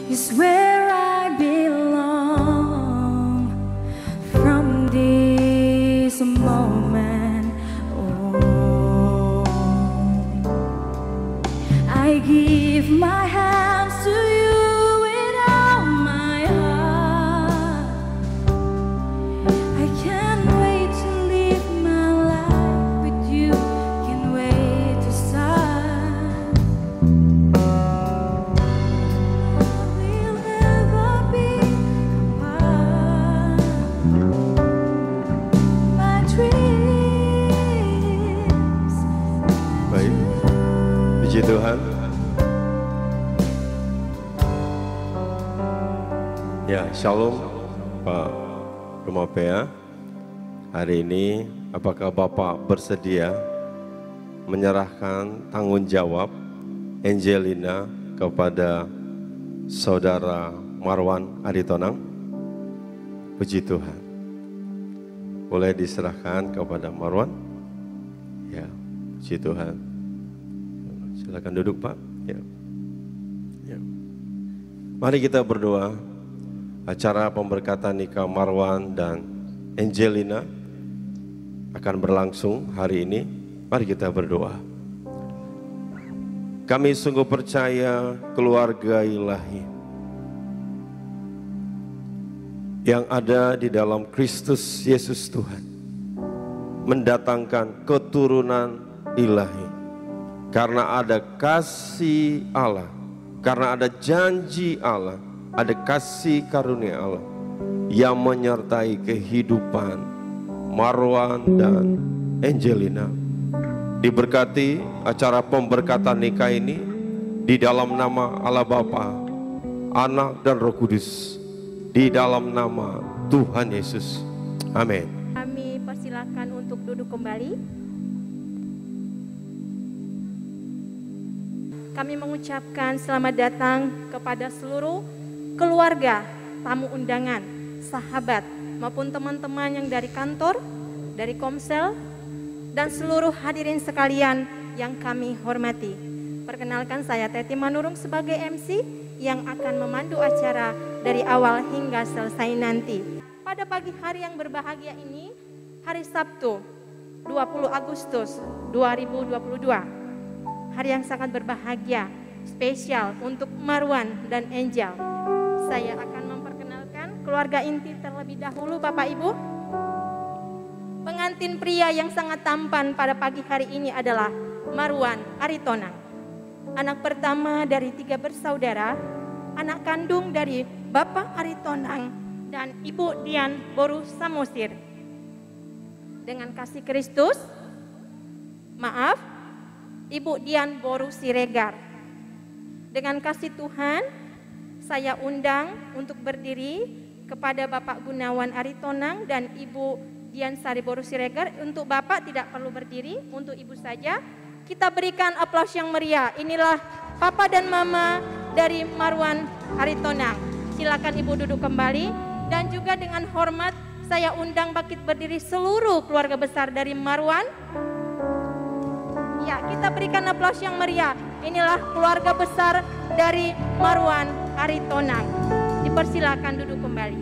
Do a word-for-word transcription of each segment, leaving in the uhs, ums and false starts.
is where I belong. From this moment on, I give my hands to you with all my heart. I can't wait to live my life with you, can't wait to start. We'll never be apart. My dreams. Baik, puji Tuhan. Ya, shalom Pak Rumapea. Hari ini apakah Bapak bersedia menyerahkan tanggung jawab Angelina kepada Saudara Marwan Aritonang? Puji Tuhan. Boleh diserahkan kepada Marwan? Ya, puji Tuhan. Silakan duduk Pak. Ya. Ya. Mari kita berdoa. Acara pemberkatan nikah Marwan dan Angelina akan berlangsung hari ini. Mari kita berdoa. Kami sungguh percaya keluarga ilahi yang ada di dalam Kristus Yesus Tuhan mendatangkan keturunan ilahi. Karena ada kasih Allah, karena ada janji Allah, ada kasih karunia Allah yang menyertai kehidupan Marwan dan Angelina. Diberkati acara pemberkatan nikah ini di dalam nama Allah Bapa, Anak dan Roh Kudus, di dalam nama Tuhan Yesus. Amin. Kami persilakan untuk duduk kembali. Kami mengucapkan selamat datang kepada seluruh keluarga, tamu undangan, sahabat, maupun teman-teman yang dari kantor, dari Komsel, dan seluruh hadirin sekalian yang kami hormati. Perkenalkan, saya Teti Manurung sebagai M C yang akan memandu acara dari awal hingga selesai nanti. Pada pagi hari yang berbahagia ini, hari Sabtu, dua puluh Agustus dua ribu dua puluh dua. Hari yang sangat berbahagia, spesial untuk Marwan dan Angel. Saya akan memperkenalkan keluarga inti terlebih dahulu, Bapak Ibu. Pengantin pria yang sangat tampan pada pagi hari ini adalah Marwan Aritonang. Anak pertama dari tiga bersaudara, anak kandung dari Bapak Aritonang dan Ibu Dian Boru Samosir. Dengan kasih Kristus, maaf, Ibu Dian Boru Siregar. Dengan kasih Tuhan, saya undang untuk berdiri kepada Bapak Gunawan Aritonang dan Ibu Dian Sari Boru Siregar. Untuk Bapak tidak perlu berdiri, untuk Ibu saja. Kita berikan aplaus yang meriah. Inilah Papa dan Mama dari Marwan Aritonang. Silakan Ibu duduk kembali. Dan juga dengan hormat saya undang bangkit berdiri seluruh keluarga besar dari Marwan. Ya, kita berikan aplaus yang meriah. Inilah keluarga besar dari Marwan Aritonang. Dipersilakan duduk kembali.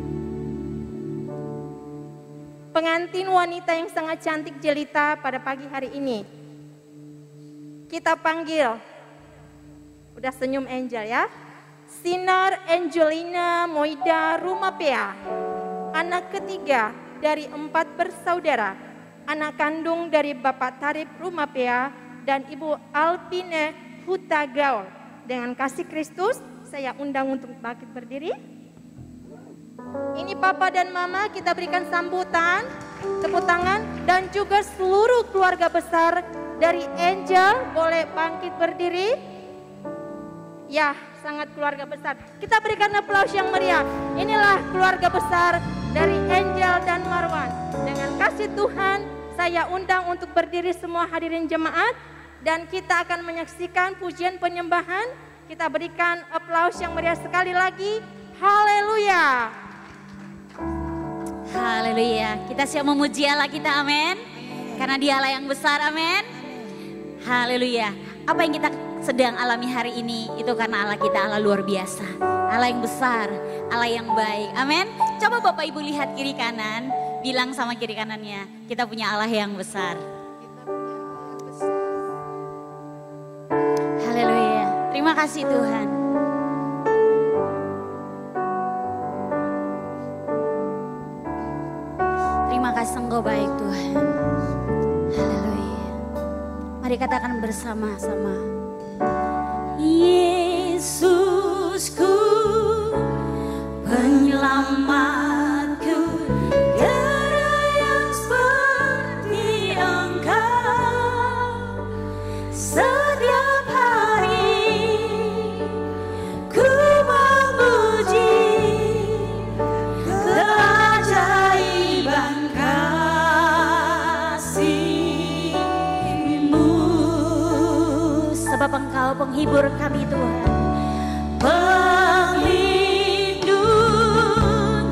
Pengantin wanita yang sangat cantik jelita pada pagi hari ini. Kita panggil, udah senyum Angel ya. Sinar Angelina Moida Rumapea. Anak ketiga dari empat bersaudara. Anak kandung dari Bapak Tarif Rumapea dan Ibu Alpine Hutagaul. Dengan kasih Kristus, saya undang untuk bangkit berdiri. Ini Papa dan Mama, kita berikan sambutan, tepuk tangan, dan juga seluruh keluarga besar dari Angel, boleh bangkit berdiri. Ya, sangat keluarga besar. Kita berikan aplaus yang meriah. Inilah keluarga besar dari Angel dan Marwan. Dengan kasih Tuhan, saya undang untuk berdiri semua hadirin jemaat. Dan kita akan menyaksikan pujian penyembahan. Kita berikan aplaus yang meriah sekali lagi. Haleluya. Haleluya. Kita siap memuji Allah kita, amin. Karena dialah yang besar, amin. Haleluya. Apa yang kita sedang alami hari ini, itu karena Allah kita Allah luar biasa. Allah yang besar, Allah yang baik. Amin. Coba Bapak Ibu lihat kiri kanan, bilang sama kiri kanannya, kita punya Allah yang besar. Haleluya. Terima kasih Tuhan. Terima kasih Engkau baik Tuhan. Haleluya. Mari katakan bersama-sama. Yesusku, penyelamatku, tiada yang seperti Engkau. Setiap hari ku memuji keajaiban kasih-Mu, sebab Engkau penghibur kami Tuhan. Pelindung,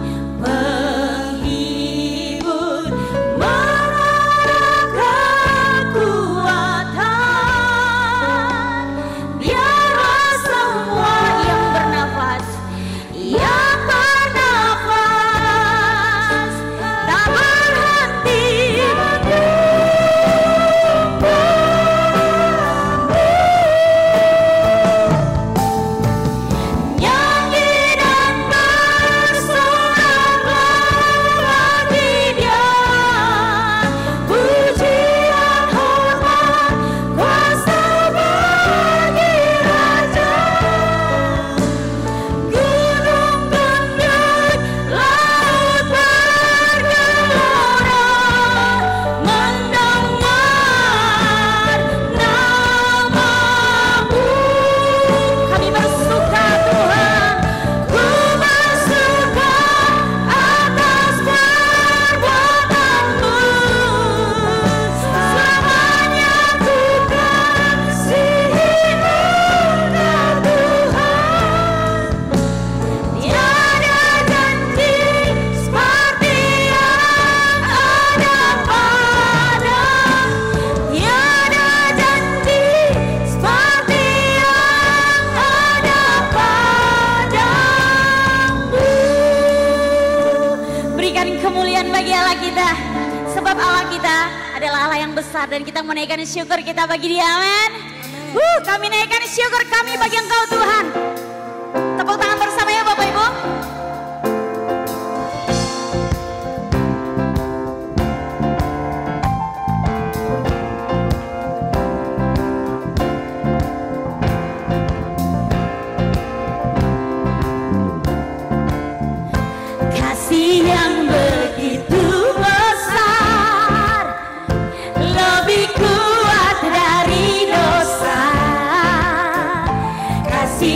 penghibur, menara kekuatan. Biarlah semua yang bernafas, yang bernafas, tak berhenti dan kita menaikkan syukur kita bagi Dia, amin. Uh, kami naikkan syukur kami bagi Engkau Tuhan. Tepuk tangan bersama ya Bapak Ibu. Kasih yang begitu besar, lebih kuat dari dosa. Kasih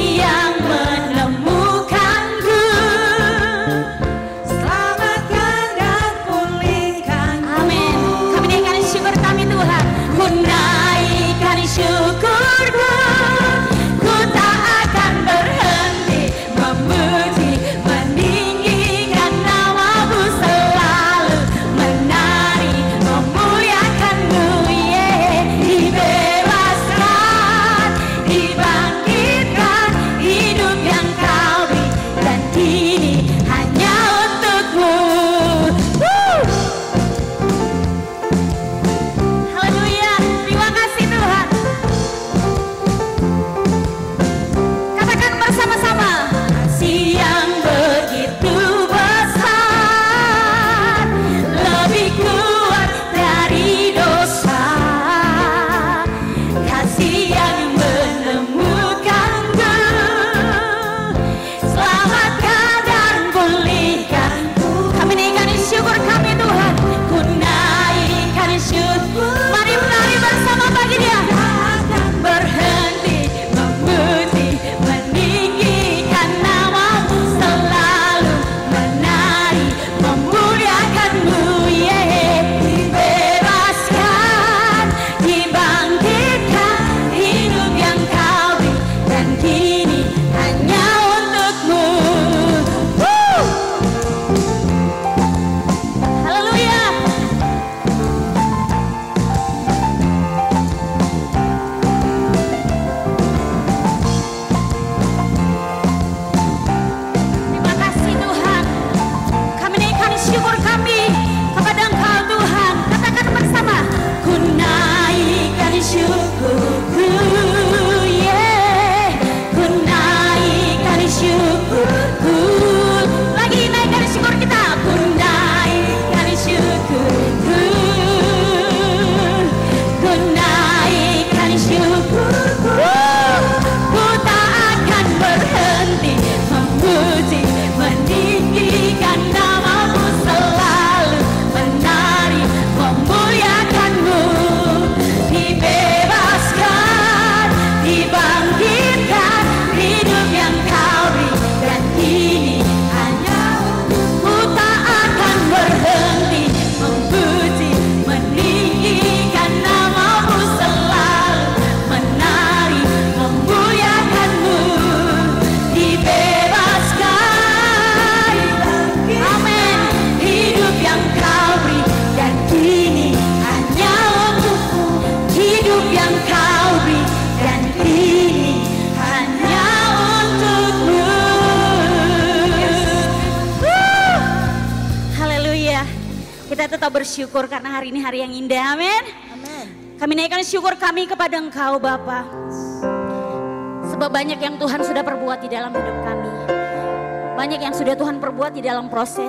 kita tetap bersyukur karena hari ini hari yang indah, amin. Amin. Kami naikkan syukur kami kepada Engkau Bapa. Sebab banyak yang Tuhan sudah perbuat di dalam hidup kami. Banyak yang sudah Tuhan perbuat di dalam proses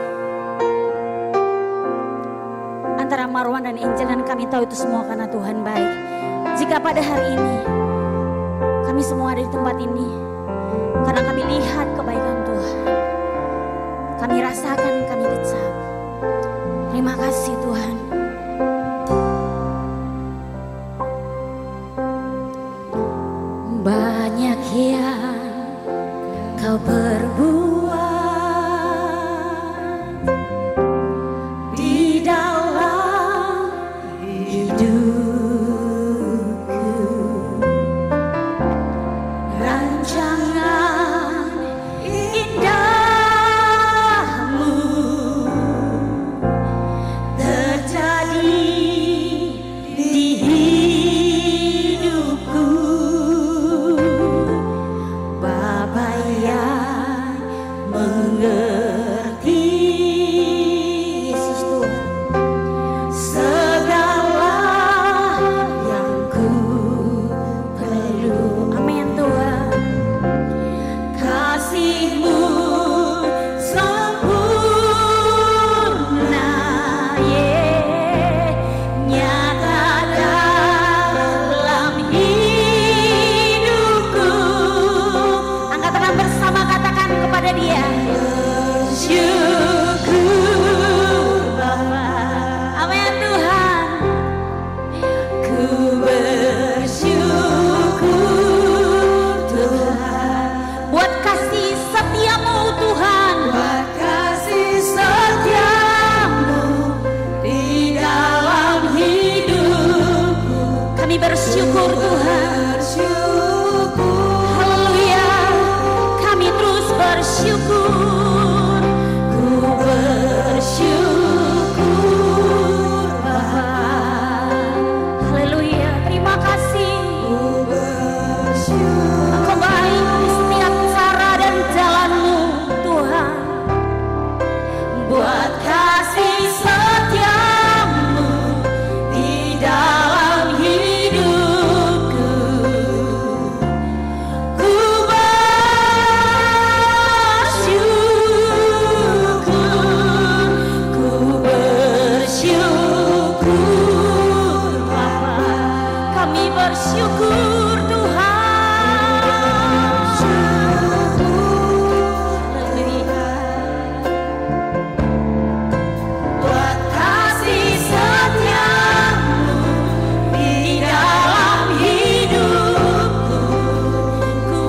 antara Marwan dan Angel, dan kami tahu itu semua karena Tuhan baik. Jika pada hari ini kami semua ada di tempat ini karena kami lihat kebaikan Tuhan, kami rasakan, kami kecap. Terima kasih Tuhan. Banyak yang Kau perbuat di dalam hidupku, rancangan indahmu terjadi di hidupku. Bapa yang mengerti, Yesus Tuhan, segala yang ku perlu. Amin Tuhan. Kasih-Mu sempurna, yeah, nyata dalam hidupku. Angkat tangan bersama, katakan kepada Dia, bersyukur Bapa. Amin Tuhan. Ku bersyukur Tuhan buat kasih setia-Mu Tuhan, buat kasih setia-Mu di dalam hidupku. Kami bersyukur Tuhan. Haleluya. Kami terus bersyukur. Ku bersyukur Bapa. Haleluya. Terima kasih. Engkau baik di setiap cara dan jalan-Mu Tuhan. Buat kasih setia-Mu di dalam hidupku. Ku bersyukur, ku bersyukur Bapa. Kami bersyukur Tuhan. Haleluya. Buat kasih setia-Mu di dalam hidupku, ku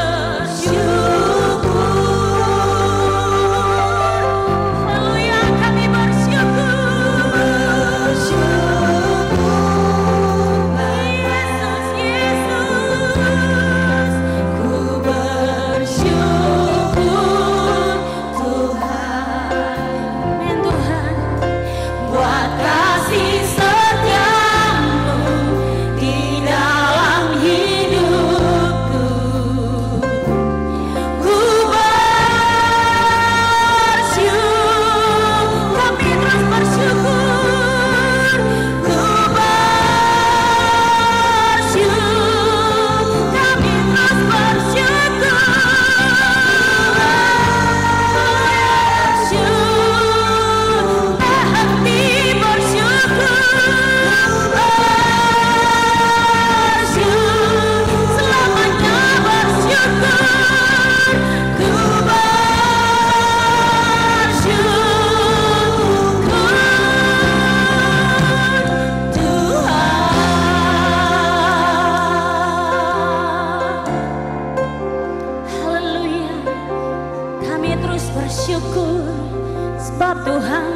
bersyukur. Haleluya, kami bersyukur. Yesus, Yesus, ku bersyukur Tuhan. Amin Tuhan. Buat kasih setia-Mu di dalam hidupku, ku bersyukur. Kami terus bersyukur. Ku bersyukur. Kami terus bersyukur. Bersyukur. Tak henti bersyukur. Bersyukur. Selamanya bersyukur. Ku bersyukur Tuhan. Haleluya. Kami terus bersyukur sebab Tuhan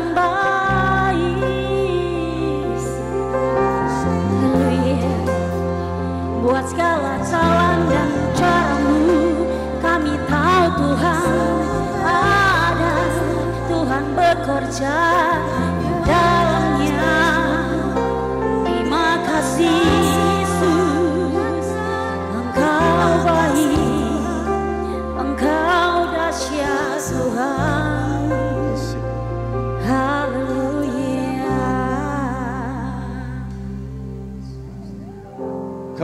baik. Haleluya. Buat segala jalan dan cara-Mu, kami tahu Tuhan ada, Tuhan bekerja di dalamnya. Terima kasih Yesus, Engkau baik, Engkau dahsyat Tuhan. Haleluya.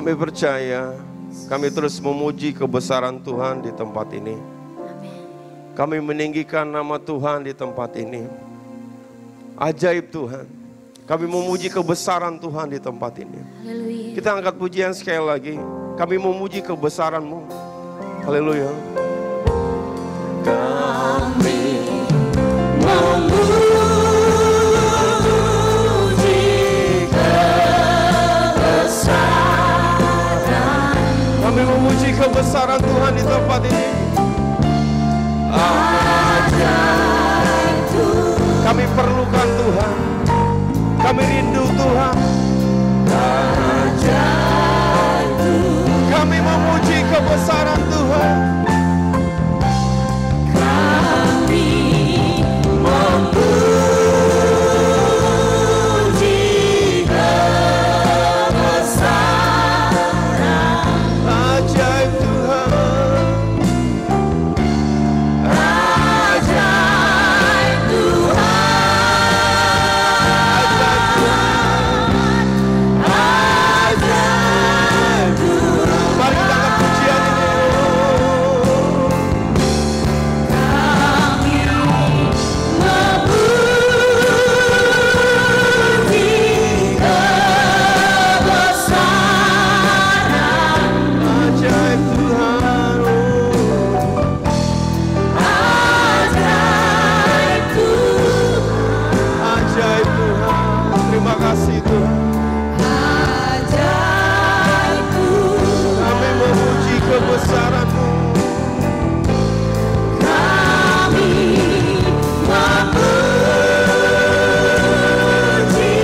Kami percaya, kami terus memuji kebesaran Tuhan di tempat ini. Kami meninggikan nama Tuhan di tempat ini. Ajaib Tuhan. Kami memuji kebesaran Tuhan di tempat ini. Haleluya. Kita angkat pujian sekali lagi. Kami memuji kebesaran-Mu. Haleluya. Kami memuji kebesaran. Kami memuji kebesaran Tuhan di tempat ini. Ajaib Tuhan. Kami perlukan Tuhan. Kami rindu Tuhan. Ajaib Tuhan. Kami memuji kebesaran Tuhan. Kami memuji kebesaran. Ajaib Tuhan. Ajaib Tuhan. Ajaib Tuhan. Mari kita angkat pujian ini. Ajaib Tuhan. Ajaib Tuhan. Terima kasih Tuhan. Kami memuji kebesaran-Mu. Kami memuji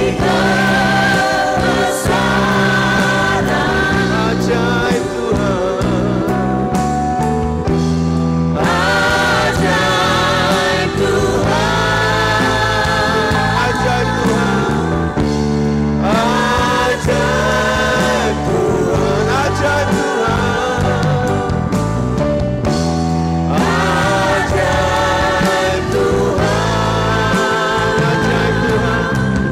kebesaran. Ajaib Tuhan. Ajaib Tuhan. Ajaib Tuhan. Ajaib Tuhan. Ajaib Tuhan. Ajaib Tuhan. Ajaib Tuhan.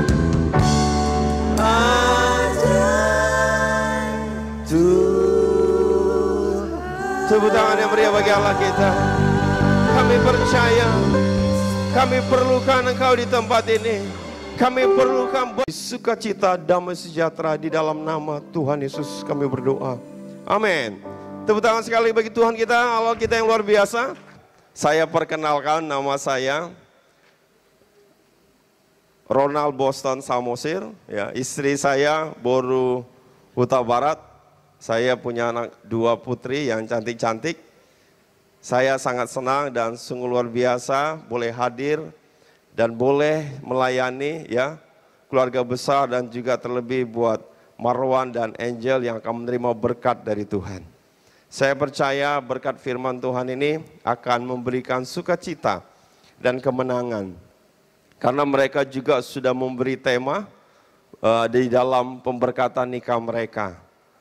Ajaib Tuhan. Tepuk tangan yang meriah bagi Allah kita. Kami percaya, kami perlukan Engkau di tempat ini. Kami perlukan sukacita, damai sejahtera di dalam nama Tuhan Yesus kami berdoa. Amin. Tepuk tangan sekali bagi Tuhan kita, Allah kita yang luar biasa. Saya perkenalkan, nama saya Ronald Boston Samosir. Ya, istri saya Boru Huta Barat. Saya punya anak dua putri yang cantik-cantik. Saya sangat senang dan sungguh luar biasa boleh hadir dan boleh melayani ya keluarga besar dan juga terlebih buat Marwan dan Angel yang akan menerima berkat dari Tuhan. Saya percaya berkat firman Tuhan ini akan memberikan sukacita dan kemenangan. Karena mereka juga sudah memberi tema uh, di dalam pemberkatan nikah mereka.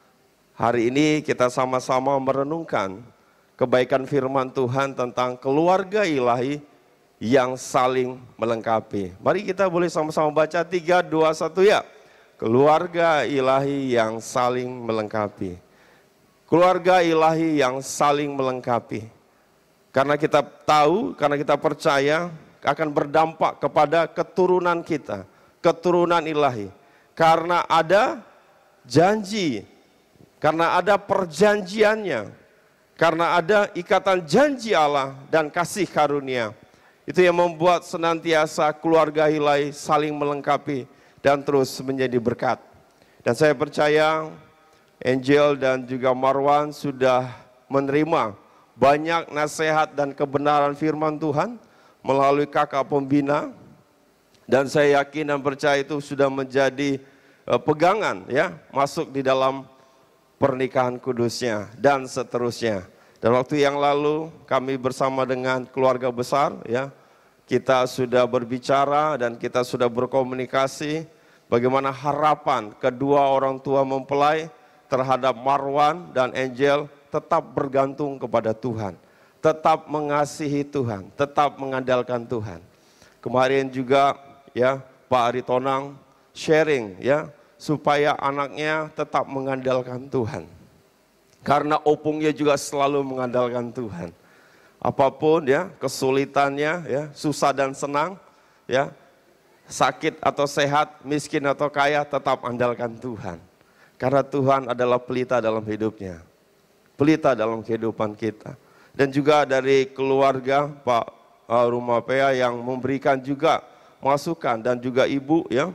Hari ini kita sama-sama merenungkan kebaikan firman Tuhan tentang keluarga ilahi yang saling melengkapi. Mari kita boleh sama-sama baca tiga, dua, satu ya. Keluarga ilahi yang saling melengkapi. Keluarga ilahi yang saling melengkapi. Karena kita tahu, karena kita percaya akan berdampak kepada keturunan kita. Keturunan ilahi. Karena ada janji. Karena ada perjanjiannya. Karena ada ikatan janji Allah dan kasih karunia. Itu yang membuat senantiasa keluarga ilahi saling melengkapi dan terus menjadi berkat. Dan saya percaya Angel dan juga Marwan sudah menerima banyak nasihat dan kebenaran firman Tuhan melalui kakak pembina. Dan saya yakin dan percaya itu sudah menjadi uh, pegangan ya masuk di dalam pernikahan kudusnya dan seterusnya. Dan waktu yang lalu kami bersama dengan keluarga besar ya, kita sudah berbicara dan kita sudah berkomunikasi bagaimana harapan kedua orang tua mempelai terhadap Marwan dan Angel tetap bergantung kepada Tuhan, tetap mengasihi Tuhan, tetap mengandalkan Tuhan. Kemarin juga ya Pak Aritonang sharing ya supaya anaknya tetap mengandalkan Tuhan. Karena opungnya juga selalu mengandalkan Tuhan. Apapun ya, kesulitannya ya, susah dan senang ya, sakit atau sehat, miskin atau kaya, tetap andalkan Tuhan. Karena Tuhan adalah pelita dalam hidupnya. Pelita dalam kehidupan kita. Dan juga dari keluarga Pak uh, Rumapea yang memberikan juga masukan, dan juga ibu ya,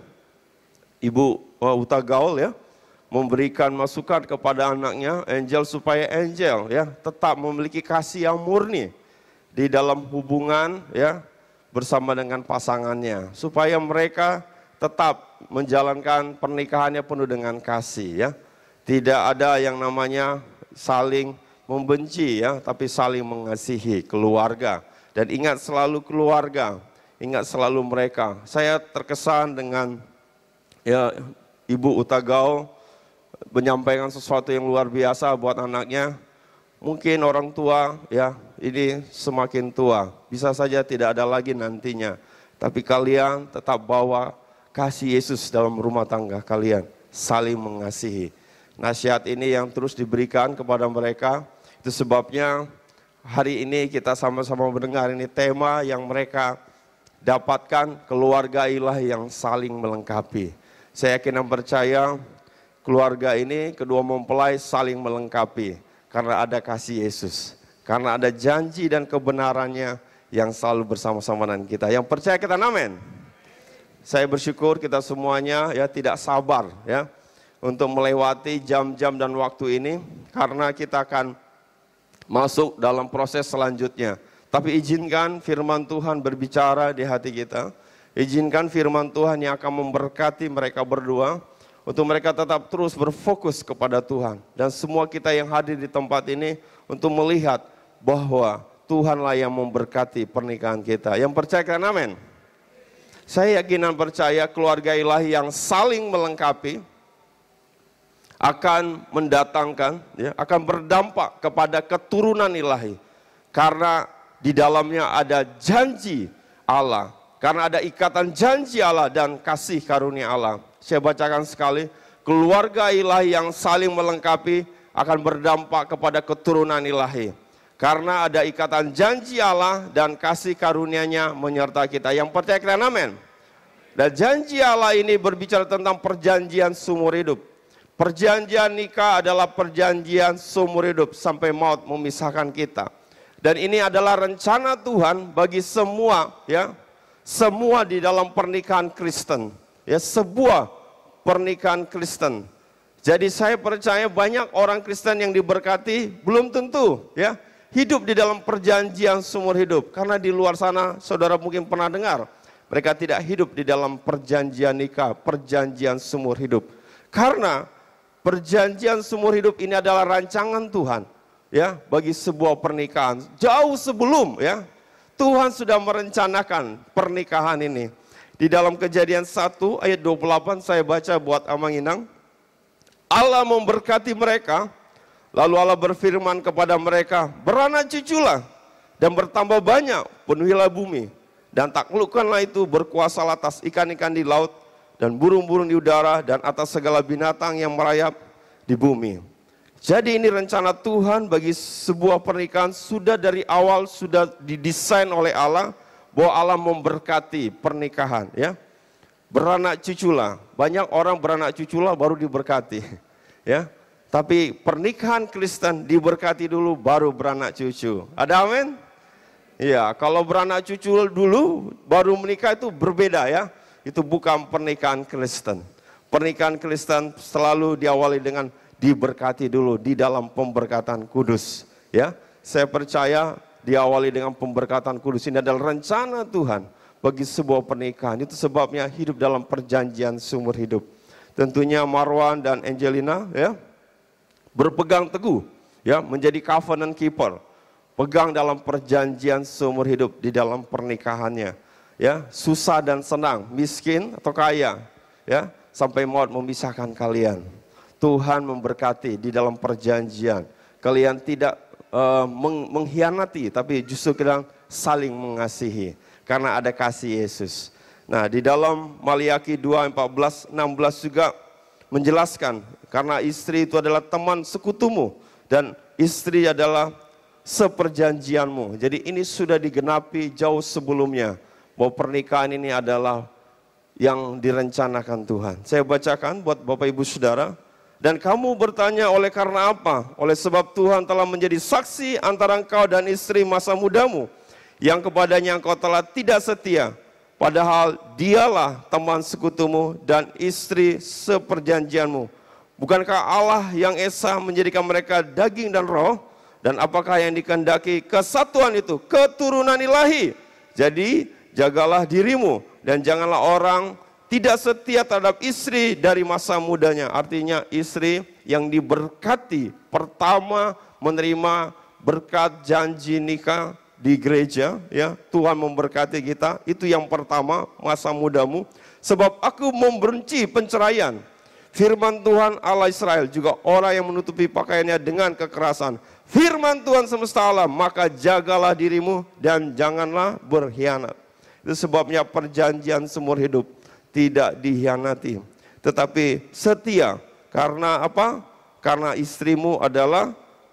ibu uh, Uta Gaul ya, memberikan masukan kepada anaknya Angel, supaya Angel ya tetap memiliki kasih yang murni di dalam hubungan ya bersama dengan pasangannya, supaya mereka tetap menjalankan pernikahannya penuh dengan kasih ya. Tidak ada yang namanya saling membenci ya, tapi saling mengasihi keluarga. Dan ingat selalu keluarga, ingat selalu mereka. Saya terkesan dengan ya Ibu Uta Gaul menyampaikan sesuatu yang luar biasa buat anaknya. Mungkin orang tua ya ini semakin tua, bisa saja tidak ada lagi nantinya. Tapi kalian tetap bawa kasih Yesus dalam rumah tangga kalian, saling mengasihi. Nasihat ini yang terus diberikan kepada mereka. Itu sebabnya hari ini kita sama-sama mendengar ini tema yang mereka dapatkan, keluarga ilahi yang saling melengkapi. Saya yakin dan percaya keluarga ini, kedua mempelai saling melengkapi karena ada kasih Yesus, karena ada janji dan kebenarannya yang selalu bersama-sama dengan kita. Yang percaya kita amin. Saya bersyukur kita semuanya ya tidak sabar ya untuk melewati jam-jam dan waktu ini, karena kita akan masuk dalam proses selanjutnya. Tapi izinkan firman Tuhan berbicara di hati kita. Izinkan firman Tuhan yang akan memberkati mereka berdua, untuk mereka tetap terus berfokus kepada Tuhan. Dan semua kita yang hadir di tempat ini untuk melihat bahwa Tuhanlah yang memberkati pernikahan kita. Yang percaya kan amin? Saya yakin dan percaya keluarga ilahi yang saling melengkapi akan mendatangkan, ya, akan berdampak kepada keturunan ilahi. Karena di dalamnya ada janji Allah. Karena ada ikatan janji Allah dan kasih karunia Allah. Saya bacakan sekali, keluarga ilahi yang saling melengkapi akan berdampak kepada keturunan ilahi. Karena ada ikatan janji Allah dan kasih karunia-Nya menyertai kita. Yang percaya kalian amin. Dan janji Allah ini berbicara tentang perjanjian seumur hidup. Perjanjian nikah adalah perjanjian seumur hidup sampai maut memisahkan kita. Dan ini adalah rencana Tuhan bagi semua ya, semua di dalam pernikahan Kristen. Ya, sebuah pernikahan Kristen. Jadi saya percaya banyak orang Kristen yang diberkati belum tentu ya hidup di dalam perjanjian seumur hidup. Karena di luar sana saudara mungkin pernah dengar, mereka tidak hidup di dalam perjanjian nikah, perjanjian seumur hidup. Karena perjanjian seumur hidup ini adalah rancangan Tuhan ya bagi sebuah pernikahan. Jauh sebelum ya Tuhan sudah merencanakan pernikahan ini. Di dalam Kejadian satu ayat dua puluh delapan saya baca buat Amang Inang. Allah memberkati mereka, lalu Allah berfirman kepada mereka, beranak cuculah dan bertambah banyak, penuhilah bumi. Dan taklukkanlah itu, berkuasalah atas ikan-ikan di laut dan burung-burung di udara dan atas segala binatang yang merayap di bumi. Jadi ini rencana Tuhan bagi sebuah pernikahan sudah dari awal sudah didesain oleh Allah, bahwa Allah memberkati pernikahan ya. Beranak cuculah, banyak orang beranak cuculah baru diberkati ya. Tapi pernikahan Kristen diberkati dulu baru beranak cucu. Ada amin? Iya, kalau beranak cucu dulu baru menikah itu berbeda ya. Itu bukan pernikahan Kristen. Pernikahan Kristen selalu diawali dengan diberkati dulu di dalam pemberkatan kudus ya. Saya percaya diawali dengan pemberkatan kudus ini adalah rencana Tuhan bagi sebuah pernikahan. Itu sebabnya hidup dalam perjanjian seumur hidup. Tentunya Marwan dan Angelina ya berpegang teguh ya menjadi covenant keeper. Pegang dalam perjanjian seumur hidup di dalam pernikahannya. Ya, susah dan senang, miskin atau kaya ya, sampai maut memisahkan kalian. Tuhan memberkati di dalam perjanjian. Kalian tidak uh, meng mengkhianati tapi justru kalian saling mengasihi. Karena ada kasih Yesus. Nah di dalam Maliaki dua, empat belas, enam belas juga menjelaskan karena istri itu adalah teman sekutumu dan istri adalah seperjanjianmu. Jadi ini sudah digenapi jauh sebelumnya bahwa pernikahan ini adalah yang direncanakan Tuhan. Saya bacakan buat Bapak Ibu Saudara. Dan kamu bertanya oleh karena apa? Oleh sebab Tuhan telah menjadi saksi antara engkau dan istri masa mudamu, yang kepadanya engkau telah tidak setia, padahal dialah teman sekutumu dan istri seperjanjianmu. Bukankah Allah yang esa menjadikan mereka daging dan roh? Dan apakah yang dikehendaki kesatuan itu? Keturunan ilahi. Jadi jagalah dirimu dan janganlah orang tidak setia terhadap istri dari masa mudanya. Artinya istri yang diberkati pertama menerima berkat janji nikah di gereja, ya. Tuhan memberkati kita, itu yang pertama, masa mudamu. Sebab aku membenci penceraian. Firman Tuhan Allah Israel, juga orang yang menutupi pakaiannya dengan kekerasan. Firman Tuhan semesta alam, maka jagalah dirimu dan janganlah berkhianat. Itu sebabnya perjanjian seumur hidup tidak dikhianati, tetapi setia. Karena apa? Karena istrimu adalah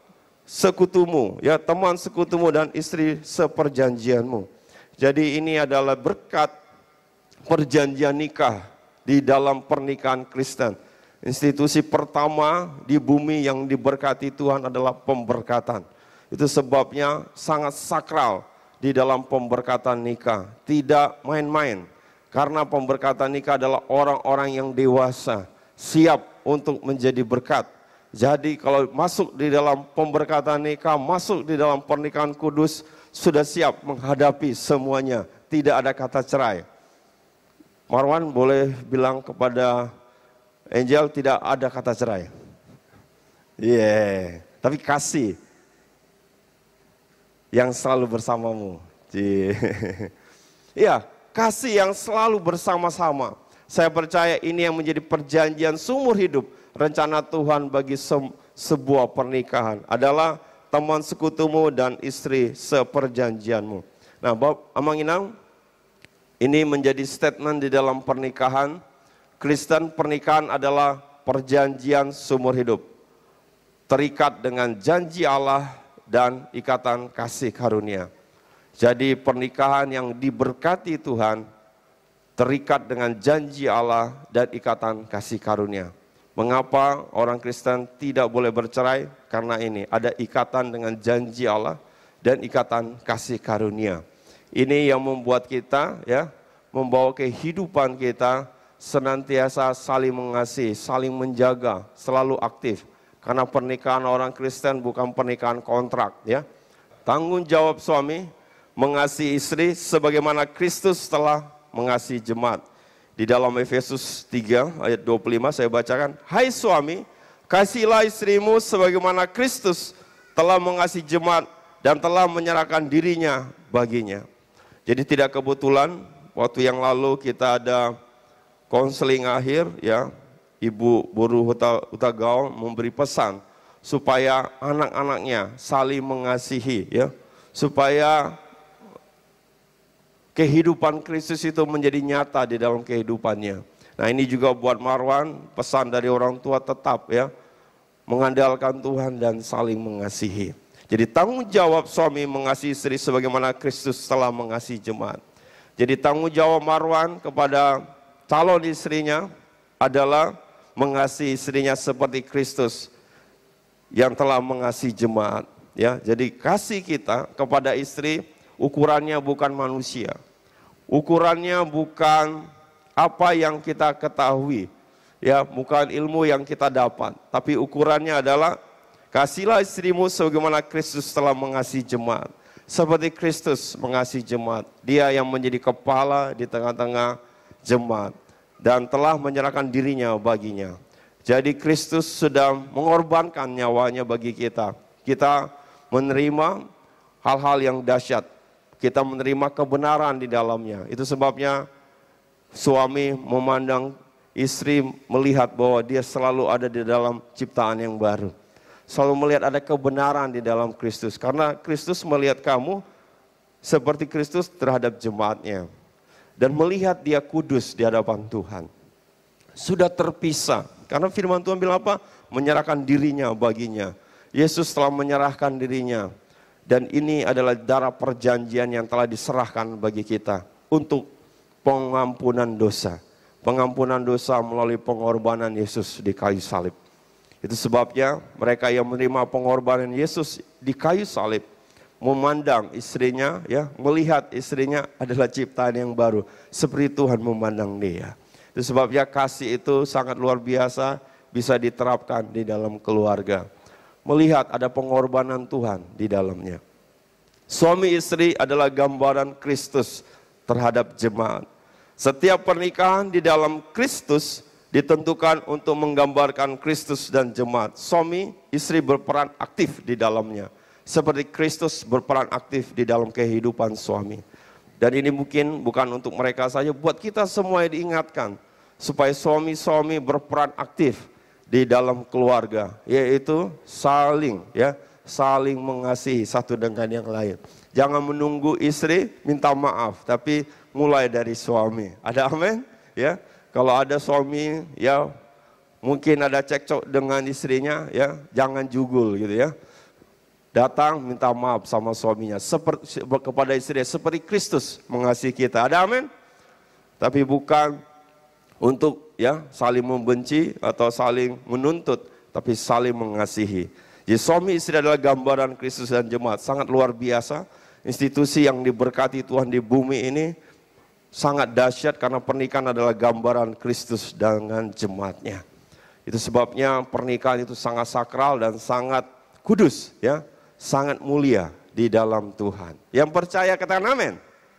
sekutumu, ya, teman sekutumu dan istri seperjanjianmu. Jadi ini adalah berkat perjanjian nikah di dalam pernikahan Kristen. Institusi pertama di bumi yang diberkati Tuhan adalah pemberkatan. Itu sebabnya sangat sakral di dalam pemberkatan nikah, tidak main-main. Karena pemberkatan nikah adalah orang-orang yang dewasa, siap untuk menjadi berkat. Jadi kalau masuk di dalam pemberkatan nikah, masuk di dalam pernikahan kudus, sudah siap menghadapi semuanya. Tidak ada kata cerai. Marwan boleh bilang kepada Angel tidak ada kata cerai. Iya, yeah. Tapi kasih yang selalu bersamamu. Iya. Yeah. Kasih yang selalu bersama-sama. Saya percaya ini yang menjadi perjanjian seumur hidup. Rencana Tuhan bagi se sebuah pernikahan adalah teman sekutumu dan istri seperjanjianmu. Nah, Bapak Amanginang, ini menjadi statement di dalam pernikahan. Kristen, pernikahan adalah perjanjian seumur hidup. Terikat dengan janji Allah dan ikatan kasih karunia. Jadi pernikahan yang diberkati Tuhan terikat dengan janji Allah dan ikatan kasih karunia. Mengapa orang Kristen tidak boleh bercerai? Karena ini ada ikatan dengan janji Allah dan ikatan kasih karunia. Ini yang membuat kita, ya, membawa kehidupan kita senantiasa saling mengasihi, saling menjaga, selalu aktif. Karena pernikahan orang Kristen bukan pernikahan kontrak, ya. Tanggung jawab suami mengasihi istri sebagaimana Kristus telah mengasihi jemaat. Di dalam Efesus tiga ayat dua puluh lima saya bacakan, hai suami, kasihilah istrimu sebagaimana Kristus telah mengasihi jemaat dan telah menyerahkan dirinya baginya. Jadi tidak kebetulan waktu yang lalu kita ada konseling akhir, ya, Ibu Buru Huta, Huta Gaul memberi pesan supaya anak-anaknya saling mengasihi, ya, supaya kehidupan Kristus itu menjadi nyata di dalam kehidupannya. Nah, ini juga buat Marwan, pesan dari orang tua tetap, ya, mengandalkan Tuhan dan saling mengasihi. Jadi tanggung jawab suami mengasihi istri sebagaimana Kristus telah mengasihi jemaat. Jadi tanggung jawab Marwan kepada calon istrinya adalah mengasihi istrinya seperti Kristus yang telah mengasihi jemaat. Ya, jadi kasih kita kepada istri ukurannya bukan manusia, ukurannya bukan apa yang kita ketahui, ya, bukan ilmu yang kita dapat, tapi ukurannya adalah kasihlah istrimu sebagaimana Kristus telah mengasihi jemaat. Seperti Kristus mengasihi jemaat, dia yang menjadi kepala di tengah-tengah jemaat dan telah menyerahkan dirinya baginya. Jadi Kristus sudah mengorbankan nyawanya bagi kita. Kita menerima hal-hal yang dahsyat. Kita menerima kebenaran di dalamnya. Itu sebabnya suami memandang istri, melihat bahwa dia selalu ada di dalam ciptaan yang baru. Selalu melihat ada kebenaran di dalam Kristus. Karena Kristus melihat kamu seperti Kristus terhadap jemaatnya. Dan melihat dia kudus di hadapan Tuhan. Sudah terpisah. Karena firman Tuhan bilang apa? Menyerahkan dirinya baginya. Yesus telah menyerahkan dirinya. Dan ini adalah darah perjanjian yang telah diserahkan bagi kita untuk pengampunan dosa. Pengampunan dosa melalui pengorbanan Yesus di kayu salib. Itu sebabnya mereka yang menerima pengorbanan Yesus di kayu salib memandang istrinya, ya, melihat istrinya adalah ciptaan yang baru, seperti Tuhan memandang dia. Itu sebabnya kasih itu sangat luar biasa, bisa diterapkan di dalam keluarga. Melihat ada pengorbanan Tuhan di dalamnya. Suami istri adalah gambaran Kristus terhadap jemaat. Setiap pernikahan di dalam Kristus ditentukan untuk menggambarkan Kristus dan jemaat. Suami istri berperan aktif di dalamnya. Seperti Kristus berperan aktif di dalam kehidupan suami. Dan ini mungkin bukan untuk mereka saja, buat kita semua yang diingatkan. Supaya suami-suami berperan aktif di dalam keluarga. Yaitu saling, ya, saling mengasihi satu dengan yang lain. Jangan menunggu istri minta maaf, tapi mulai dari suami. Ada amin? Ya, kalau ada suami, ya mungkin ada cekcok dengan istrinya, ya jangan jugul gitu ya. Datang minta maaf sama suaminya seperti kepada istri seperti Kristus mengasihi kita. Ada amin? Tapi bukan untuk ya saling membenci atau saling menuntut, tapi saling mengasihi. Jadi suami istri adalah gambaran Kristus dan jemaat. Sangat luar biasa. Institusi yang diberkati Tuhan di bumi ini sangat dahsyat karena pernikahan adalah gambaran Kristus dengan jemaatnya. Itu sebabnya pernikahan itu sangat sakral dan sangat kudus, ya. Sangat mulia di dalam Tuhan. Yang percaya katakan amin.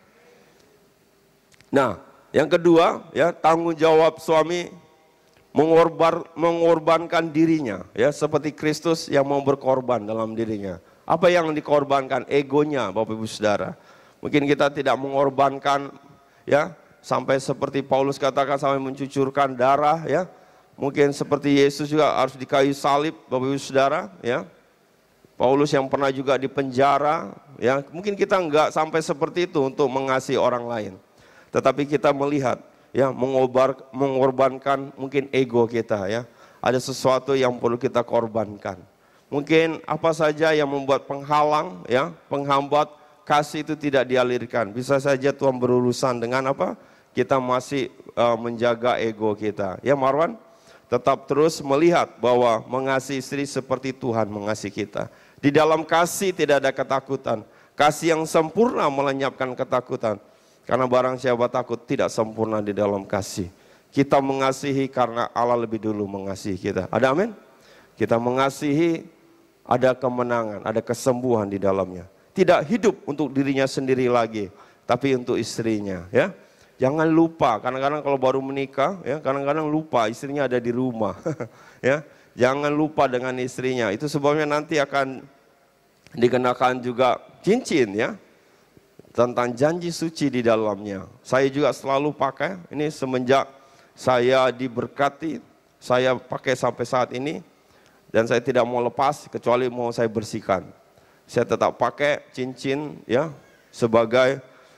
Nah, yang kedua, ya tanggung jawab suami mengorban, mengorbankan dirinya, ya seperti Kristus yang mau berkorban dalam dirinya. Apa yang dikorbankan? Egonya, Bapak Ibu Saudara. Mungkin kita tidak mengorbankan, ya sampai seperti Paulus katakan sampai mencucurkan darah, ya. Mungkin seperti Yesus juga harus di kayu salib, Bapak Ibu Saudara, ya. Paulus yang pernah juga di penjara, ya mungkin kita enggak sampai seperti itu untuk mengasihi orang lain. Tetapi kita melihat, ya mengobar, mengorbankan mungkin ego kita, ya. Ada sesuatu yang perlu kita korbankan. Mungkin apa saja yang membuat penghalang, ya penghambat kasih itu tidak dialirkan. Bisa saja Tuhan berurusan dengan apa? Kita masih uh, menjaga ego kita. Ya Marwan, tetap terus melihat bahwa mengasihi istri seperti Tuhan mengasihi kita. Di dalam kasih tidak ada ketakutan. Kasih yang sempurna melenyapkan ketakutan. Karena barang siapa takut tidak sempurna di dalam kasih. Kita mengasihi karena Allah lebih dulu mengasihi kita. Ada amin? Kita mengasihi, ada kemenangan, ada kesembuhan di dalamnya. Tidak hidup untuk dirinya sendiri lagi, tapi untuk istrinya, ya. Jangan lupa, kadang-kadang kalau baru menikah, ya, kadang-kadang lupa istrinya ada di rumah, ya. Jangan lupa dengan istrinya. Itu sebabnya nanti akan dikenakan juga cincin, ya, tentang janji suci di dalamnya. Saya juga selalu pakai. Ini semenjak saya diberkati, saya pakai sampai saat ini, dan saya tidak mau lepas kecuali mau saya bersihkan. Saya tetap pakai cincin, ya, sebagai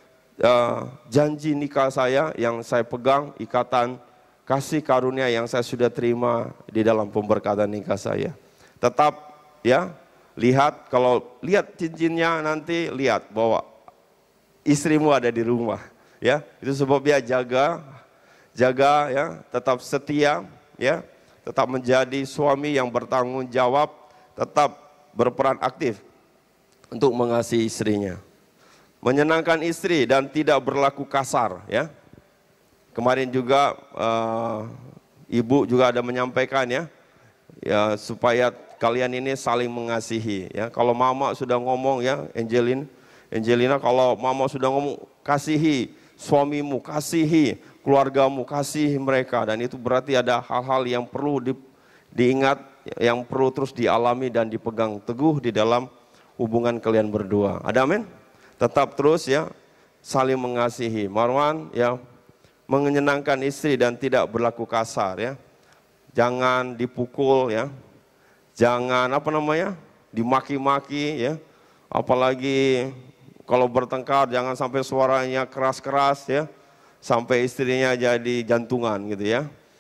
uh, janji nikah saya yang saya pegang, ikatan kasih karunia yang saya sudah terima di dalam pemberkatan nikah saya. Tetap, ya, lihat, kalau lihat cincinnya nanti lihat bahwa istrimu ada di rumah, ya. Itu sebabnya jaga, jaga, ya, tetap setia, ya, tetap menjadi suami yang bertanggung jawab, tetap berperan aktif untuk mengasihi istrinya. Menyenangkan istri dan tidak berlaku kasar, ya. Kemarin juga uh, ibu juga ada menyampaikan, ya, ya supaya kalian ini saling mengasihi, ya. Kalau mama sudah ngomong, ya, Angelina, Angelina kalau mama sudah ngomong kasihi suamimu, kasihi keluargamu, kasihi mereka, dan itu berarti ada hal-hal yang perlu di, diingat, yang perlu terus dialami dan dipegang teguh di dalam hubungan kalian berdua. Ada amin? Tetap terus, ya, saling mengasihi. Marwan, ya, menyenangkan istri dan tidak berlaku kasar, ya. Jangan dipukul, ya. Jangan apa namanya? dimaki-maki, ya. Apalagi kalau bertengkar jangan sampai suaranya keras-keras, ya. Sampai istrinya jadi jantungan gitu, ya.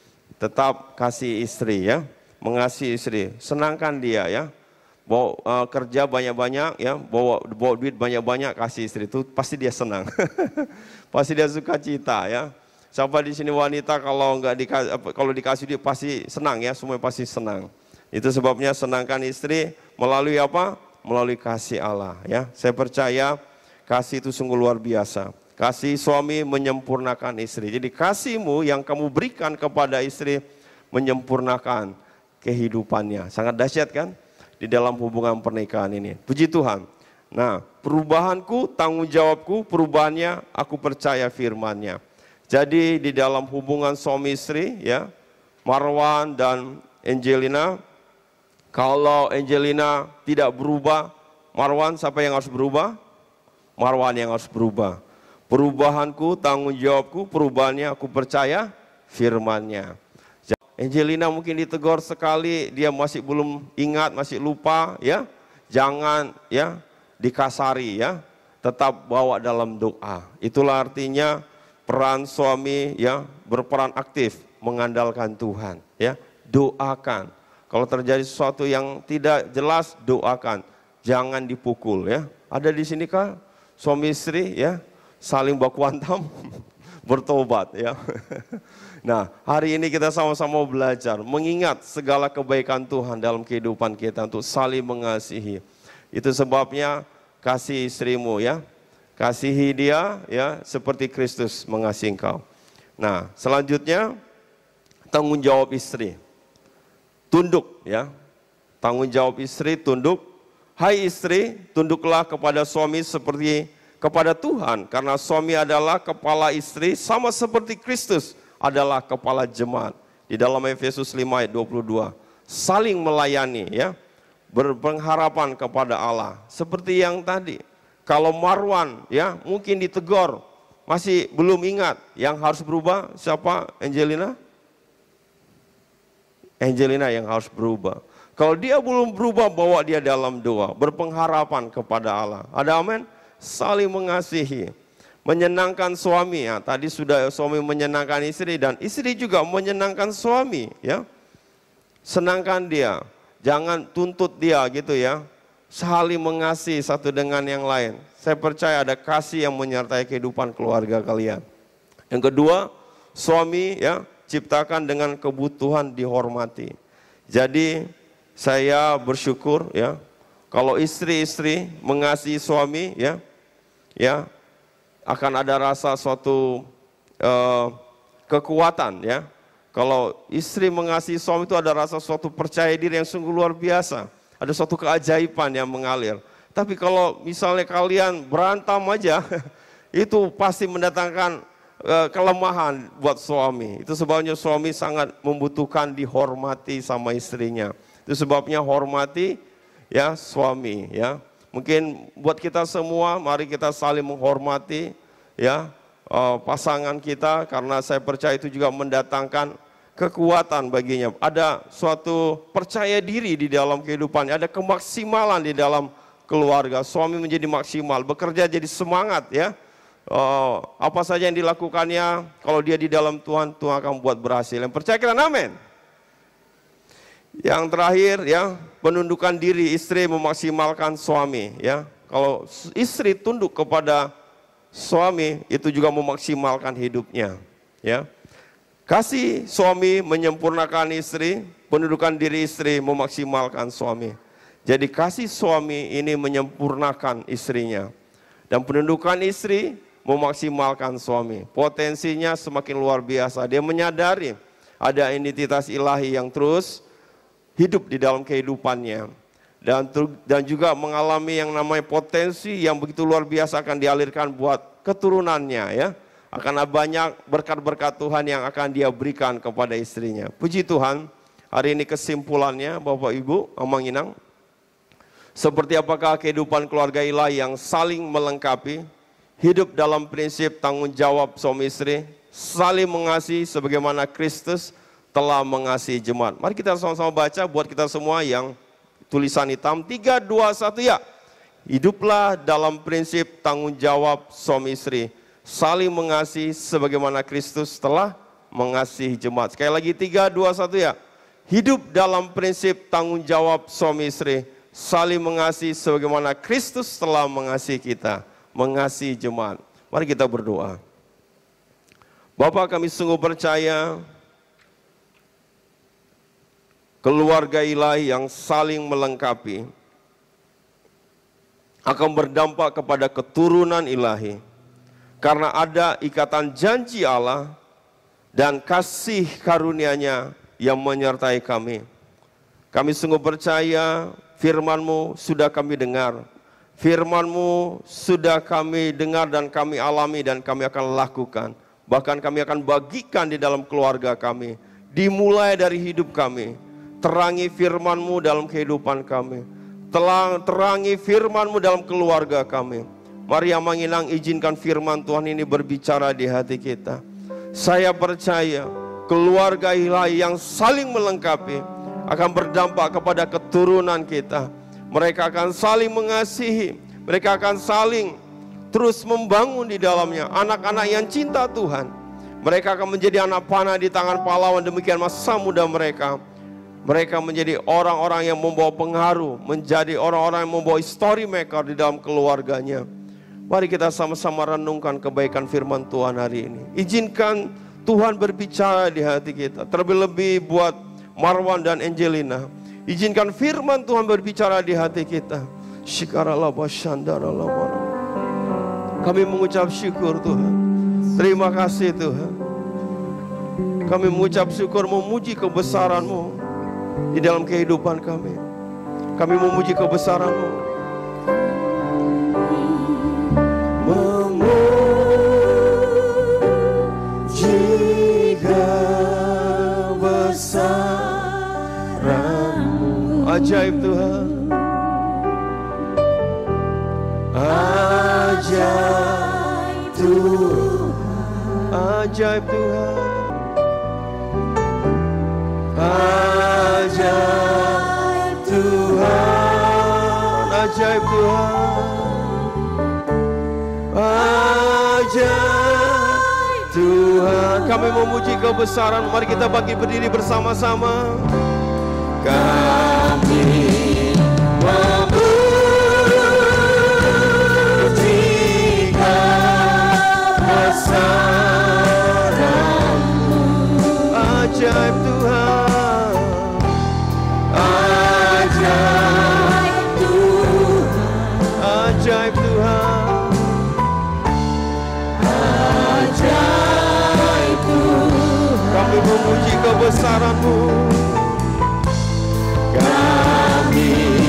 tetap kasih istri ya, mengasihi istri, senangkan dia ya. Bawa uh, kerja banyak-banyak ya, bawa bawa duit banyak-banyak, kasih istri itu pasti dia senang. Pasti dia suka cita ya. Siapa di sini wanita kalau nggak dikasih, kalau dikasih duit pasti senang ya, semua pasti senang. Itu sebabnya senangkan istri melalui apa? Melalui kasih Allah ya. Saya percaya kasih itu sungguh luar biasa. Kasih suami menyempurnakan istri. Jadi kasihmu yang kamu berikan kepada istri menyempurnakan kehidupannya. Sangat dahsyat kan? Di dalam hubungan pernikahan ini. Puji Tuhan. Nah, perubahanku, tanggung jawabku, perubahannya aku percaya firman-Nya. Jadi di dalam hubungan suami istri ya, Marwan dan Angelina, kalau Angelina tidak berubah, Marwan siapa yang harus berubah? Marwan yang harus berubah. Perubahanku, tanggung jawabku, perubahannya aku percaya firman-Nya. Angelina mungkin ditegur sekali, dia masih belum ingat, masih lupa ya. Jangan ya dikasari ya, tetap bawa dalam doa. Itulah artinya peran suami ya, berperan aktif mengandalkan Tuhan ya. Doakan. Kalau terjadi sesuatu yang tidak jelas, doakan. Jangan dipukul ya. Ada di sini kah suami istri ya, saling baku hantam, bertobat ya. Nah, hari ini kita sama-sama belajar mengingat segala kebaikan Tuhan dalam kehidupan kita untuk saling mengasihi. Itu sebabnya kasih istrimu ya. Kasihi dia ya seperti Kristus mengasihi engkau. Nah, selanjutnya tanggung jawab istri. Tunduk ya. Tanggung jawab istri tunduk. Hai istri, tunduklah kepada suami seperti kepada Tuhan, karena suami adalah kepala istri sama seperti Kristus adalah kepala jemaat. Di dalam Efesus lima ayat dua puluh dua. Saling melayani ya. Berpengharapan kepada Allah. Seperti yang tadi. Kalau Marwan ya mungkin ditegur, masih belum ingat, yang harus berubah siapa? Angelina? Angelina yang harus berubah. Kalau dia belum berubah, bawa dia dalam doa. Berpengharapan kepada Allah. Ada amin? Saling mengasihi. Menyenangkan suami ya. Tadi sudah suami menyenangkan istri dan istri juga menyenangkan suami ya. Senangkan dia, jangan tuntut dia gitu ya. Saling mengasihi satu dengan yang lain. Saya percaya ada kasih yang menyertai kehidupan keluarga kalian. Yang kedua, suami ya ciptakan dengan kebutuhan dihormati. Jadi saya bersyukur ya kalau istri-istri mengasihi suami ya, ya akan ada rasa suatu uh, kekuatan ya. Kalau istri mengasihi suami itu ada rasa suatu percaya diri yang sungguh luar biasa. Ada suatu keajaiban yang mengalir. Tapi kalau misalnya kalian berantem aja, itu pasti mendatangkan uh, kelemahan buat suami. Itu sebabnya suami sangat membutuhkan dihormati sama istrinya. Itu sebabnya hormati ya suami ya. Mungkin buat kita semua, mari kita saling menghormati ya uh, pasangan kita, karena saya percaya itu juga mendatangkan kekuatan baginya. Ada suatu percaya diri di dalam kehidupannya, ada kemaksimalan di dalam keluarga. Suami menjadi maksimal, bekerja jadi semangat ya. Uh, apa saja yang dilakukannya, kalau dia di dalam Tuhan, Tuhan akan buat berhasil. Yang percaya kita amin. Yang terakhir ya, penundukan diri istri memaksimalkan suami ya. Kalau istri tunduk kepada suami, itu juga memaksimalkan hidupnya ya. Kasih suami menyempurnakan istri, penundukan diri istri memaksimalkan suami. Jadi kasih suami ini menyempurnakan istrinya, dan penundukan istri memaksimalkan suami. Potensinya semakin luar biasa. Dia menyadari ada identitas ilahi yang terus hidup di dalam kehidupannya, dan dan juga mengalami yang namanya potensi yang begitu luar biasa akan dialirkan buat keturunannya ya. Akan banyak berkat-berkat Tuhan yang akan dia berikan kepada istrinya. Puji Tuhan. Hari ini kesimpulannya Bapak Ibu, Amang Inang, seperti apakah kehidupan keluarga ilahi yang saling melengkapi, hidup dalam prinsip tanggung jawab suami istri, saling mengasihi sebagaimana Kristus telah mengasihi jemaat. Mari kita sama-sama baca buat kita semua yang tulisan hitam. Tiga, dua, satu ya. Hiduplah dalam prinsip tanggung jawab suami istri, saling mengasihi sebagaimana Kristus telah mengasihi jemaat. Sekali lagi tiga, dua, satu ya. Hidup dalam prinsip tanggung jawab suami istri, saling mengasihi sebagaimana Kristus telah mengasihi kita, mengasihi jemaat. Mari kita berdoa. Bapa, kami sungguh percaya keluarga ilahi yang saling melengkapi akan berdampak kepada keturunan ilahi. Karena ada ikatan janji Allah dan kasih karunia-Nya yang menyertai kami. Kami sungguh percaya firman-Mu sudah kami dengar. Firman-Mu sudah kami dengar dan kami alami dan kami akan lakukan. Bahkan kami akan bagikan di dalam keluarga kami. Dimulai dari hidup kami. Terangi firman-Mu dalam kehidupan kami. Telang, terangi firman-Mu dalam keluarga kami. Mari yang menginang izinkan firman Tuhan ini berbicara di hati kita. Saya percaya keluarga ilahi yang saling melengkapi akan berdampak kepada keturunan kita. Mereka akan saling mengasihi. Mereka akan saling terus membangun di dalamnya. Anak-anak yang cinta Tuhan. Mereka akan menjadi anak panah di tangan pahlawan. Demikian masa muda mereka. Mereka menjadi orang-orang yang membawa pengaruh. Menjadi orang-orang yang membawa story maker di dalam keluarganya. Mari kita sama-sama renungkan kebaikan firman Tuhan hari ini. Izinkan Tuhan berbicara di hati kita. Terlebih-lebih buat Marwan dan Angelina. Izinkan firman Tuhan berbicara di hati kita. Kami mengucap syukur Tuhan. Terima kasih Tuhan. Kami mengucap syukur, memuji kebesaran-Mu di dalam kehidupan kami. Kami memuji kebesaran-Mu. Memuji kebesaran-Mu. Ajaib Tuhan. Ajaib Tuhan. Ajaib Tuhan. Ajaib Tuhan. Ajaib Tuhan. Ajaib Tuhan. Kami memuji kebesaran. Mari kita bagi berdiri bersama-sama. Kami memuji kebesaran-Mu. Ajaib Tuhan. Ajaib Tuhan. Ajaib Tuhan. Ajaib Tuhan. Kami memuji kebesaran-Mu. Kami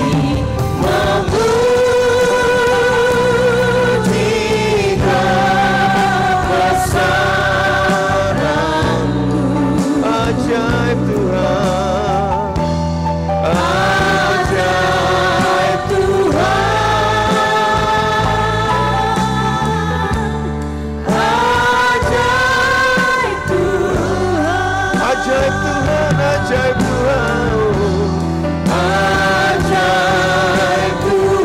memuji kebesaran-Mu. Ajaib Tuhan. Ajaib Tuhan. Ajaib Tuhan. Ajaib Tuhan. Ajaib Tuhan. Ajaib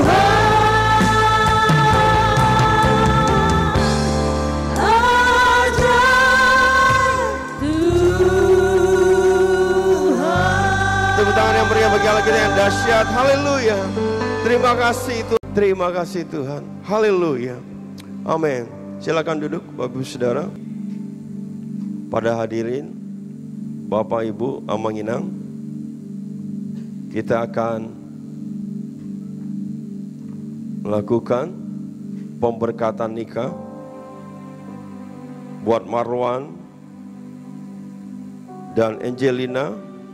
Tuhan. Tepuk tangan yang meriah bagi Allah kita yang dahsyat. Haleluya. Terima kasih Tuhan. Terima kasih Tuhan. Haleluya. Amin. Silakan duduk Bapak Ibu Saudara. Pada hadirin Bapak Ibu Amanginang, kita akan melakukan pemberkatan nikah buat Marwan dan Angelina.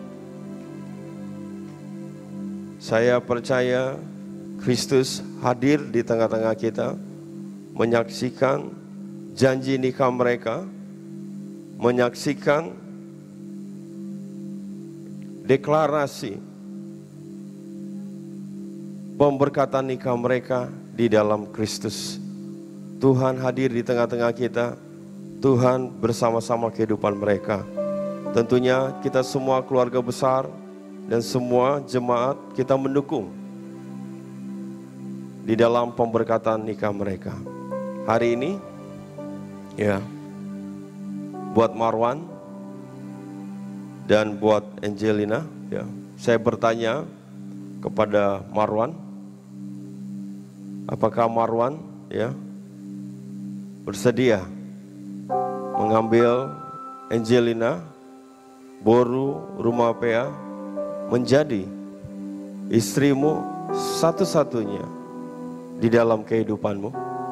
Saya percaya Kristus hadir di tengah-tengah kita, menyaksikan janji nikah mereka, menyaksikan deklarasi pemberkatan nikah mereka di dalam Kristus. Tuhan hadir di tengah-tengah kita. Tuhan bersama-sama kehidupan mereka. Tentunya kita semua keluarga besar dan semua jemaat kita mendukung di dalam pemberkatan nikah mereka. Hari ini ya, buat Marwan dan buat Angelina, ya. Saya bertanya kepada Marwan, apakah Marwan, ya, bersedia mengambil Angelina, Boru Rumah Pea menjadi istrimu satu-satunya di dalam kehidupanmu?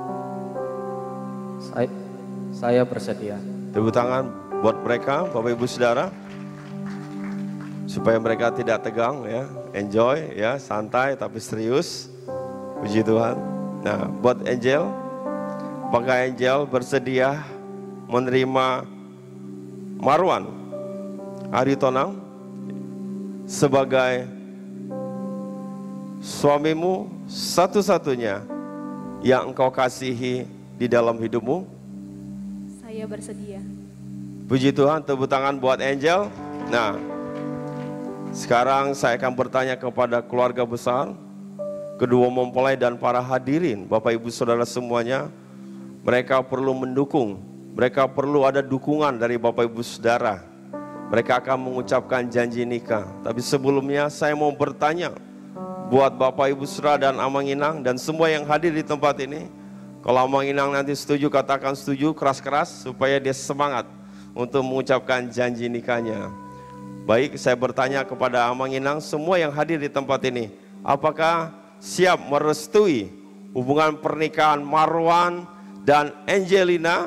Saya, saya bersedia. Tepuk tangan buat mereka, Bapak Ibu Saudara, supaya mereka tidak tegang, ya, enjoy, ya, santai tapi serius. Puji Tuhan. Nah, buat Angel, apakah Angel bersedia menerima Marwan Aritonang sebagai suamimu satu-satunya yang engkau kasihi di dalam hidupmu? Saya bersedia. Puji Tuhan, tepuk tangan buat Angel. Nah, sekarang saya akan bertanya kepada keluarga besar, kedua mempelai dan para hadirin, Bapak Ibu Saudara semuanya. Mereka perlu mendukung, mereka perlu ada dukungan dari Bapak Ibu Saudara. Mereka akan mengucapkan janji nikah. Tapi sebelumnya saya mau bertanya buat Bapak Ibu Saudara dan Amang Inang dan semua yang hadir di tempat ini. Kalau Amang Inang nanti setuju, katakan setuju keras-keras supaya dia semangat untuk mengucapkan janji nikahnya. Baik, saya bertanya kepada Amang Inang, semua yang hadir di tempat ini, apakah siap merestui hubungan pernikahan Marwan dan Angelina?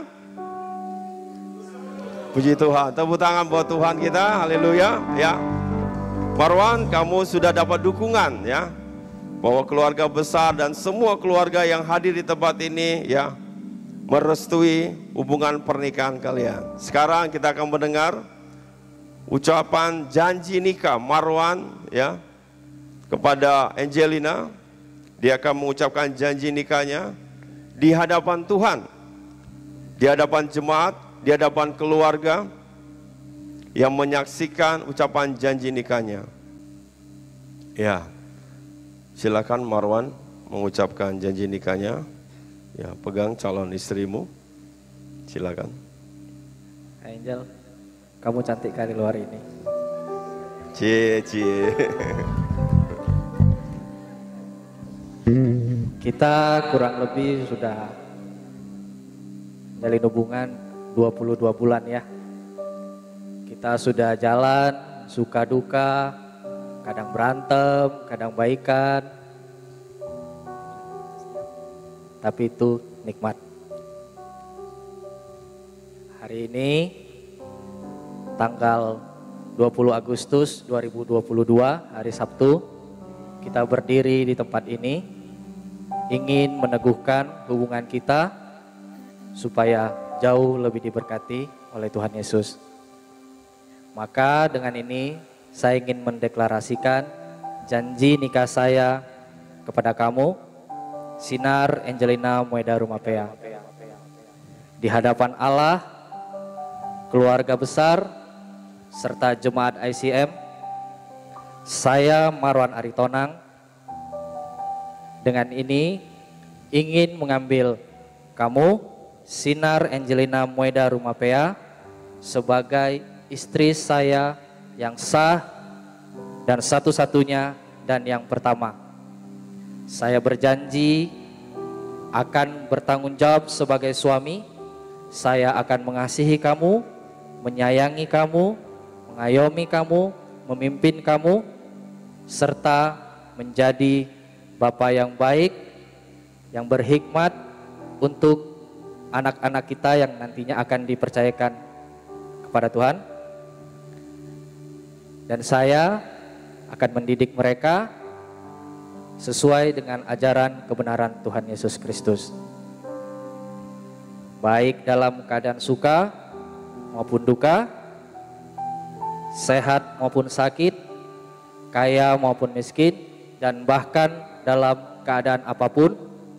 Puji Tuhan, tepuk tangan buat Tuhan kita, haleluya, ya. Marwan, kamu sudah dapat dukungan, ya, bahwa keluarga besar dan semua keluarga yang hadir di tempat ini, ya, merestui hubungan pernikahan kalian. Sekarang kita akan mendengar ucapan janji nikah Marwan, ya, kepada Angelina. Dia akan mengucapkan janji nikahnya di hadapan Tuhan, di hadapan jemaat, di hadapan keluarga yang menyaksikan ucapan janji nikahnya. Ya, silakan Marwan mengucapkan janji nikahnya. Ya, pegang calon istrimu. Silakan. Angel, kamu cantik kali luar ini. Cie, cie. Kita kurang lebih sudah jalin hubungan dua puluh dua bulan, ya. Kita sudah jalan, suka duka, kadang berantem, kadang baikan. Tapi itu nikmat. Hari ini tanggal dua puluh Agustus dua ribu dua puluh dua, hari Sabtu, kita berdiri di tempat ini ingin meneguhkan hubungan kita supaya jauh lebih diberkati oleh Tuhan Yesus. Maka dengan ini saya ingin mendeklarasikan janji nikah saya kepada kamu, Sinar Angelina Moeda Rumah Pea. Di hadapan Allah, keluarga besar, serta jemaat I C M, saya Marwan Aritonang dengan ini ingin mengambil kamu, Sinar Angelina Moeda Rumah Pea, sebagai istri saya yang sah dan satu-satunya dan yang pertama. Saya berjanji akan bertanggung jawab sebagai suami. Saya akan mengasihi kamu, menyayangi kamu, mengayomi kamu, memimpin kamu, serta menjadi Bapa yang baik, yang berhikmat untuk anak-anak kita yang nantinya akan dipercayakan kepada Tuhan. Dan saya akan mendidik mereka sesuai dengan ajaran kebenaran Tuhan Yesus Kristus. Baik dalam keadaan suka maupun duka, sehat maupun sakit, kaya maupun miskin, dan bahkan dalam keadaan apapun,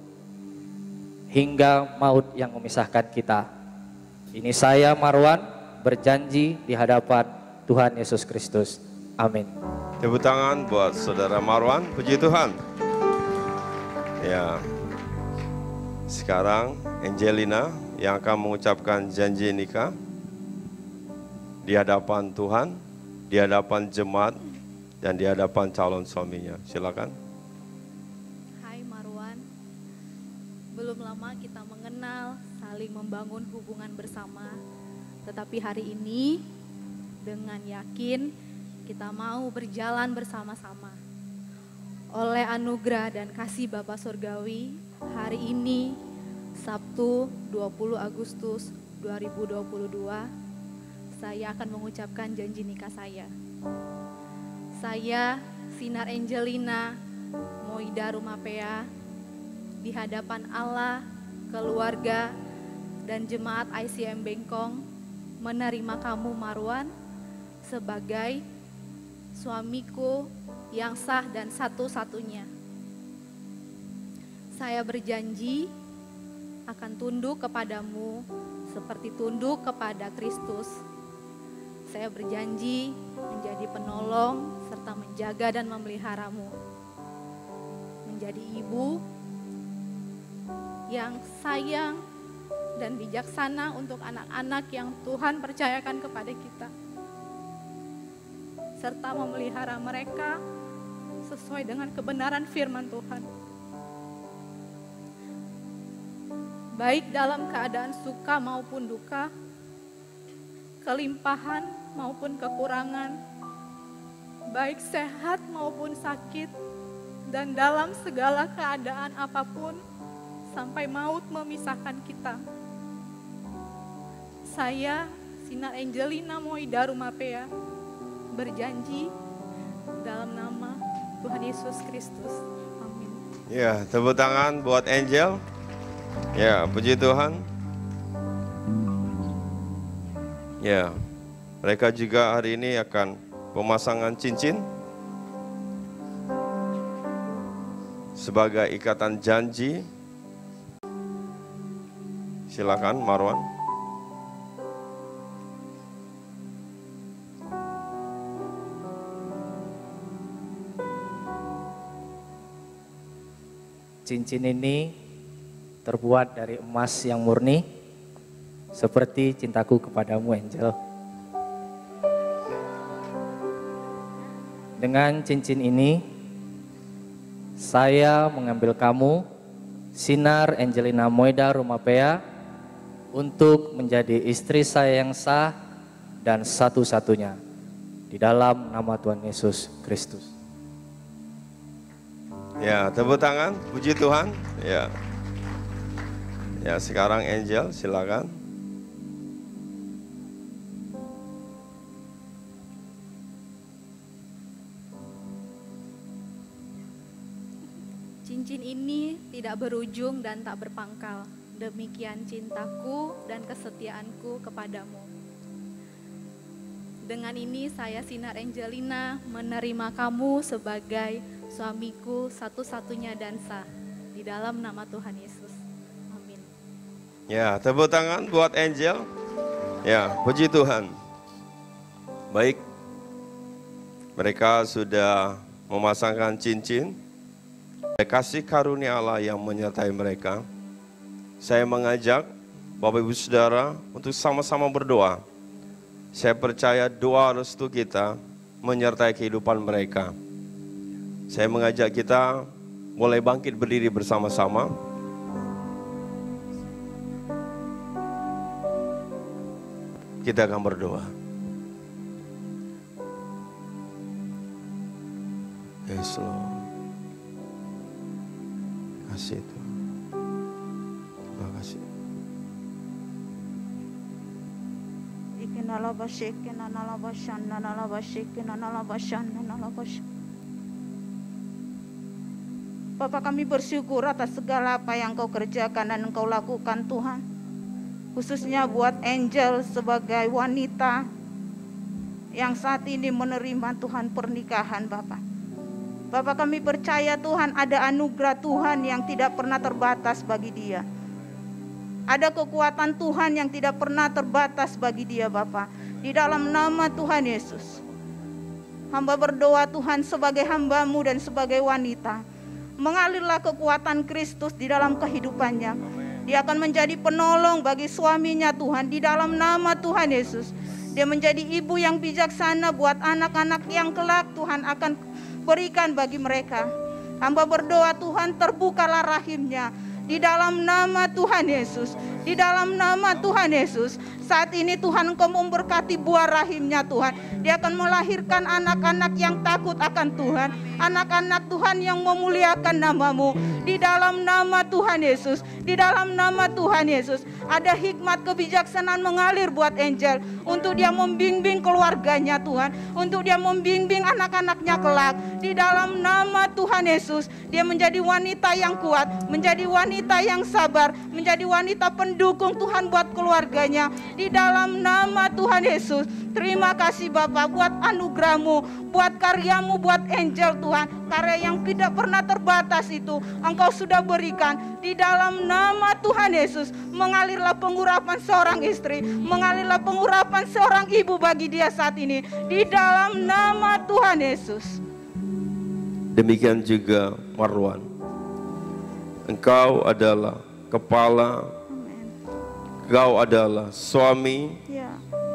hingga maut yang memisahkan kita. Ini saya Marwan berjanji di hadapan Tuhan Yesus Kristus. Amin. Tepuk tangan buat saudara Marwan. Puji Tuhan. Ya. Sekarang Angelina yang akan mengucapkan janji nikah di hadapan Tuhan di hadapan jemaat dan di hadapan calon suaminya. Silakan. Hai Marwan, belum lama kita mengenal, saling membangun hubungan bersama. Tetapi hari ini dengan yakin kita mau berjalan bersama-sama. Oleh anugerah dan kasih Bapa Surgawi, hari ini Sabtu dua puluh Agustus dua ribu dua puluh dua, saya akan mengucapkan janji nikah saya. Saya, Sinar Angelina Moida Rumapea, di hadapan Allah, keluarga, dan jemaat I C M Bengkong, menerima kamu Marwan sebagai suamiku yang sah dan satu-satunya. Saya berjanji akan tunduk kepadamu seperti tunduk kepada Kristus. Saya berjanji menjadi penolong serta menjaga dan memeliharamu. Menjadi ibu yang sayang dan bijaksana untuk anak-anak yang Tuhan percayakan kepada kita. Serta memelihara mereka sesuai dengan kebenaran firman Tuhan. Baik dalam keadaan suka maupun duka, kelimpahan maupun kekurangan, baik sehat maupun sakit, dan dalam segala keadaan apapun, sampai maut memisahkan kita. Saya, Sinar Angelina Moida Rumapea, berjanji dalam nama Tuhan Yesus Kristus. Amin. Ya, tepuk tangan buat Angel. Ya, puji Tuhan. Ya, mereka juga hari ini akan pemasangan cincin sebagai ikatan janji. Silakan Marwan. Cincin ini terbuat dari emas yang murni, seperti cintaku kepadamu, Angel. Dengan cincin ini, saya mengambil kamu, Sinar Angelina Moida Rumapea, untuk menjadi istri saya yang sah dan satu-satunya, di dalam nama Tuhan Yesus Kristus. Ya, tepuk tangan, puji Tuhan. Ya, ya sekarang Angel, silakan. Cincin ini tidak berujung dan tak berpangkal. Demikian cintaku dan kesetiaanku kepadamu. Dengan ini saya, Sinar Angelina, menerima kamu sebagai suamiku satu-satunya dan sah, di dalam nama Tuhan Yesus. Amin. Ya, tepuk tangan buat Angel. Ya, puji Tuhan. Baik, mereka sudah memasangkan cincin. Kasih karunia Allah yang menyertai mereka. Saya mengajak Bapak Ibu Saudara untuk sama-sama berdoa. Saya percaya doa restu kita menyertai kehidupan mereka. Saya mengajak kita mulai bangkit berdiri bersama-sama. Kita akan berdoa. Yes, Lord. Terima kasih Tuhan. Terima kasih. Bapak, kami bersyukur atas segala apa yang Kau kerjakan dan Engkau lakukan Tuhan. Khususnya buat Angel sebagai wanita yang saat ini menerima Tuhan pernikahan Bapak. Bapak, kami percaya Tuhan ada anugerah Tuhan yang tidak pernah terbatas bagi dia. Ada kekuatan Tuhan yang tidak pernah terbatas bagi dia Bapak. Di dalam nama Tuhan Yesus, hamba berdoa Tuhan sebagai hamba-Mu dan sebagai wanita, mengalirlah kekuatan Kristus di dalam kehidupannya. Dia akan menjadi penolong bagi suaminya Tuhan, di dalam nama Tuhan Yesus. Dia menjadi ibu yang bijaksana buat anak-anak yang kelak Tuhan akan berikan bagi mereka. Hamba berdoa Tuhan, terbukalah rahimnya. Di dalam nama Tuhan Yesus, di dalam nama Tuhan Yesus, saat ini Tuhan Engkau memberkati buah rahimnya Tuhan. Dia akan melahirkan anak-anak yang takut akan Tuhan, anak-anak Tuhan yang memuliakan namamu. Di dalam nama Tuhan Yesus, di dalam nama Tuhan Yesus, ada hikmat kebijaksanaan mengalir buat Angel, untuk dia membimbing keluarganya Tuhan, untuk dia membimbing anak-anaknya kelak. Di dalam nama Tuhan Yesus, dia menjadi wanita yang kuat, menjadi wanita yang sabar, menjadi wanita pendukung Tuhan buat keluarganya. Di dalam nama Tuhan Yesus, terima kasih Bapak buat anugerah-Mu, buat karyamu, buat Angel Tuhan. Karya yang tidak pernah terbatas itu Engkau sudah berikan. Di dalam nama Tuhan Yesus, mengalirlah pengurapan seorang istri, mengalirlah pengurapan seorang ibu bagi dia saat ini. Di dalam nama Tuhan Yesus. Demikian juga Marwan. Engkau adalah kepala, engkau adalah suami Ya.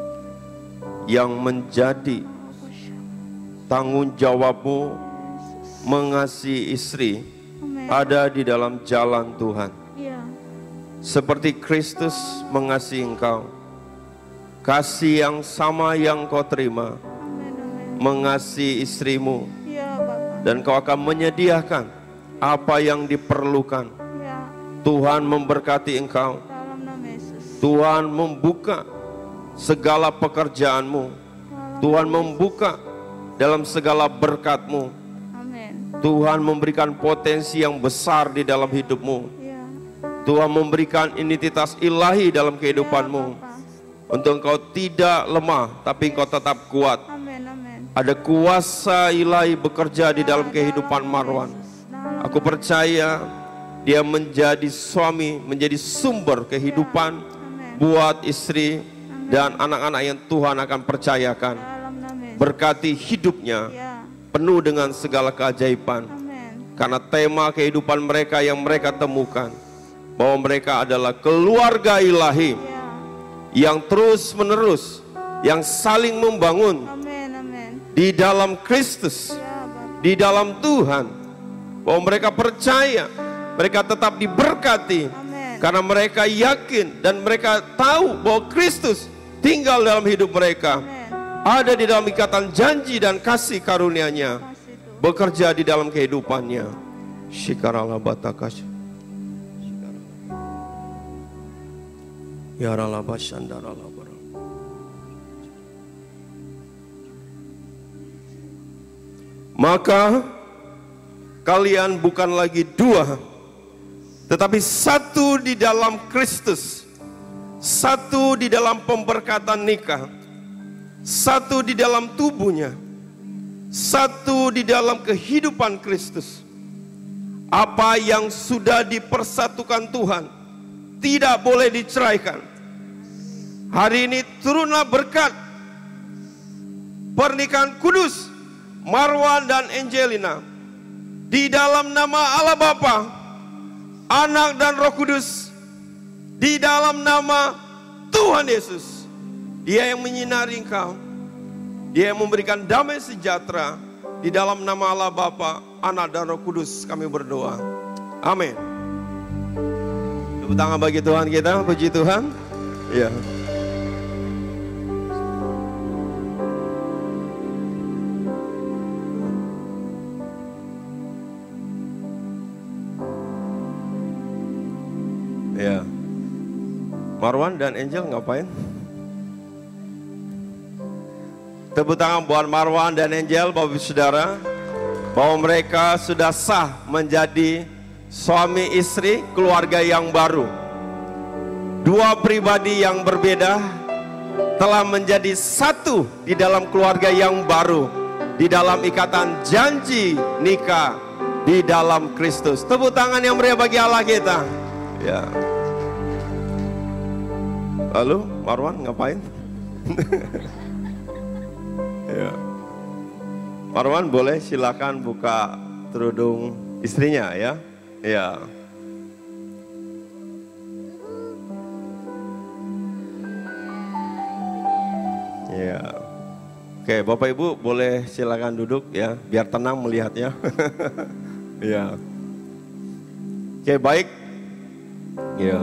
yang menjadi tanggung jawabmu mengasihi istri Amen. ada di dalam jalan Tuhan. Ya. Seperti Kristus mengasihi engkau, kasih yang sama yang kau terima, Amen, amen. mengasihi istrimu, Ya Bapak. dan kau akan menyediakan apa yang diperlukan. Ya. Tuhan memberkati engkau, Dalam nama Yesus. Tuhan membuka segala pekerjaanmu, Tuhan membuka dalam segala berkat-Mu, Amin. Tuhan memberikan potensi yang besar di dalam hidupmu, Ya. Tuhan memberikan identitas ilahi dalam kehidupanmu, Ya, Bapak. untuk engkau tidak lemah tapi engkau tetap kuat. Amin, amin. Ada kuasa ilahi bekerja di dalam kehidupan Marwan. Aku percaya dia menjadi suami, menjadi sumber kehidupan buat istri dan anak-anak yang Tuhan akan percayakan. Dalam nama Yesus. Berkati hidupnya Ya. penuh dengan segala keajaiban. Amin. Karena tema kehidupan mereka yang mereka temukan, bahwa mereka adalah keluarga ilahi Ya. yang terus menerus, yang saling membangun Amin, amin. di dalam Kristus, Ya, Bapak. di dalam Tuhan. Bahwa mereka percaya, mereka tetap diberkati, Amin. karena mereka yakin dan mereka tahu bahwa Kristus tinggal dalam hidup mereka, Amin. ada di dalam ikatan janji dan kasih karunia-Nya, Kasih Tuhan. bekerja di dalam kehidupannya. Shikarala batakash. Yarala bashandarala bara. Maka kalian bukan lagi dua, tetapi satu di dalam Kristus, satu di dalam pemberkatan nikah, satu di dalam tubuhnya, satu di dalam kehidupan Kristus. Apa yang sudah dipersatukan Tuhan tidak boleh diceraikan. Hari ini turunlah berkat pernikahan kudus Marwan dan Angelina di dalam nama Allah Bapa, Anak dan Roh Kudus, di dalam nama Tuhan Yesus. Dia yang menyinari engkau, Dia yang memberikan damai sejahtera. Di dalam nama Allah Bapa, Anak dan Roh Kudus kami berdoa. Amin. Tepuk tangan bagi Tuhan kita, puji Tuhan. Ya. Ya. Marwan dan Angel ngapain? Tepuk tangan buat Marwan dan Angel, Bapak Saudara, bahwa mereka sudah sah menjadi suami istri, keluarga yang baru. Dua pribadi yang berbeda telah menjadi satu di dalam keluarga yang baru, di dalam ikatan janji nikah di dalam Kristus. Tepuk tangan yang meriah bagi Allah kita. Ya. Lalu Marwan ngapain? Ya. Marwan boleh silakan buka kerudung istrinya ya. Ya. Oke, Bapak Ibu boleh silakan duduk ya, biar tenang melihatnya. Ya. Oke, baik. Ya.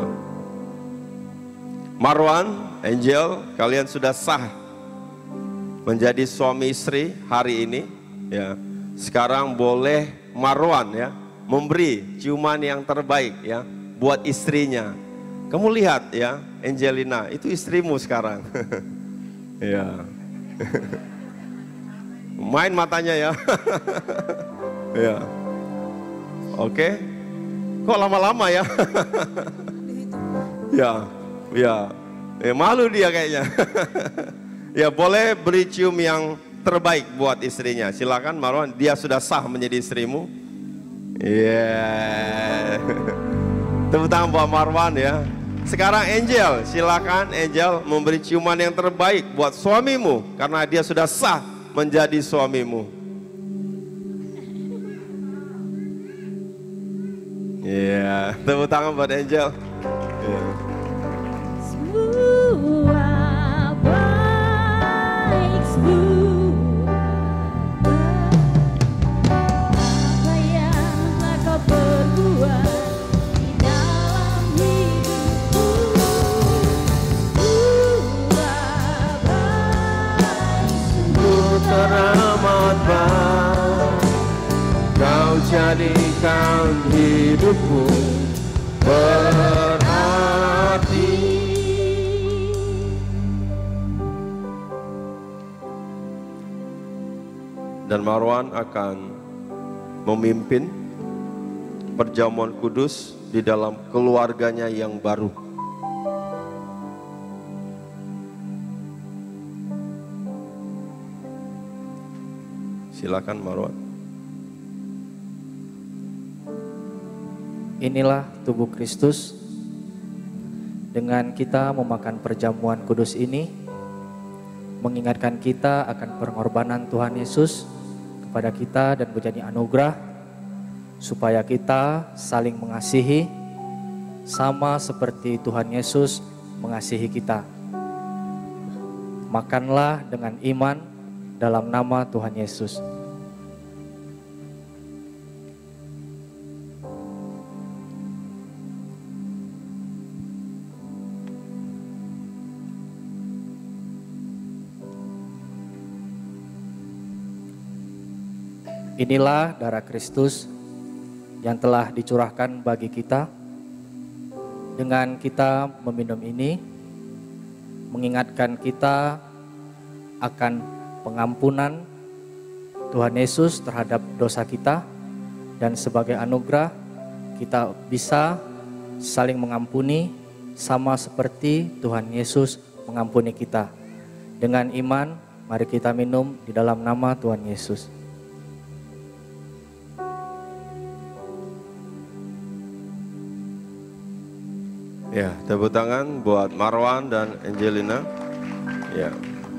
Marwan, Angel, kalian sudah sah menjadi suami istri hari ini. Ya. Sekarang boleh Marwan ya memberi ciuman yang terbaik ya buat istrinya. Kamu lihat ya, Angelina, itu istrimu sekarang. Ya. Main matanya ya. Ya. Oke. Kok lama-lama ya? Ya. Ya. Eh, malu dia kayaknya. Ya, boleh beri cium yang terbaik buat istrinya. Silakan Marwan, dia sudah sah menjadi istrimu. Iya. Yeah. Tepuk tangan buat Marwan ya. Sekarang Angel, silakan Angel memberi ciuman yang terbaik buat suamimu karena dia sudah sah menjadi suamimu. Iya, yeah. Tepuk tangan buat Angel. Yeah. Semua baik, semua apa yang telah kau perbuat di dalam hidupku. Semua baik, Sungguh teramat baik, kau jadikan hidupku berarti. Dan Marwan akan memimpin perjamuan kudus di dalam keluarganya yang baru. Silakan Marwan. Inilah tubuh Kristus. Dengan kita memakan perjamuan kudus ini, mengingatkan kita akan pengorbanan Tuhan Yesus kepada kita dan menjadi anugerah supaya kita saling mengasihi sama seperti Tuhan Yesus mengasihi kita. Makanlah dengan iman dalam nama Tuhan Yesus. Inilah darah Kristus yang telah dicurahkan bagi kita. Dengan kita meminum ini, mengingatkan kita akan pengampunan Tuhan Yesus terhadap dosa kita. Dan sebagai anugerah, kita bisa saling mengampuni sama seperti Tuhan Yesus mengampuni kita. Dengan iman, mari kita minum di dalam nama Tuhan Yesus. Ya, tepuk tangan buat Marwan dan Angelina. Ya.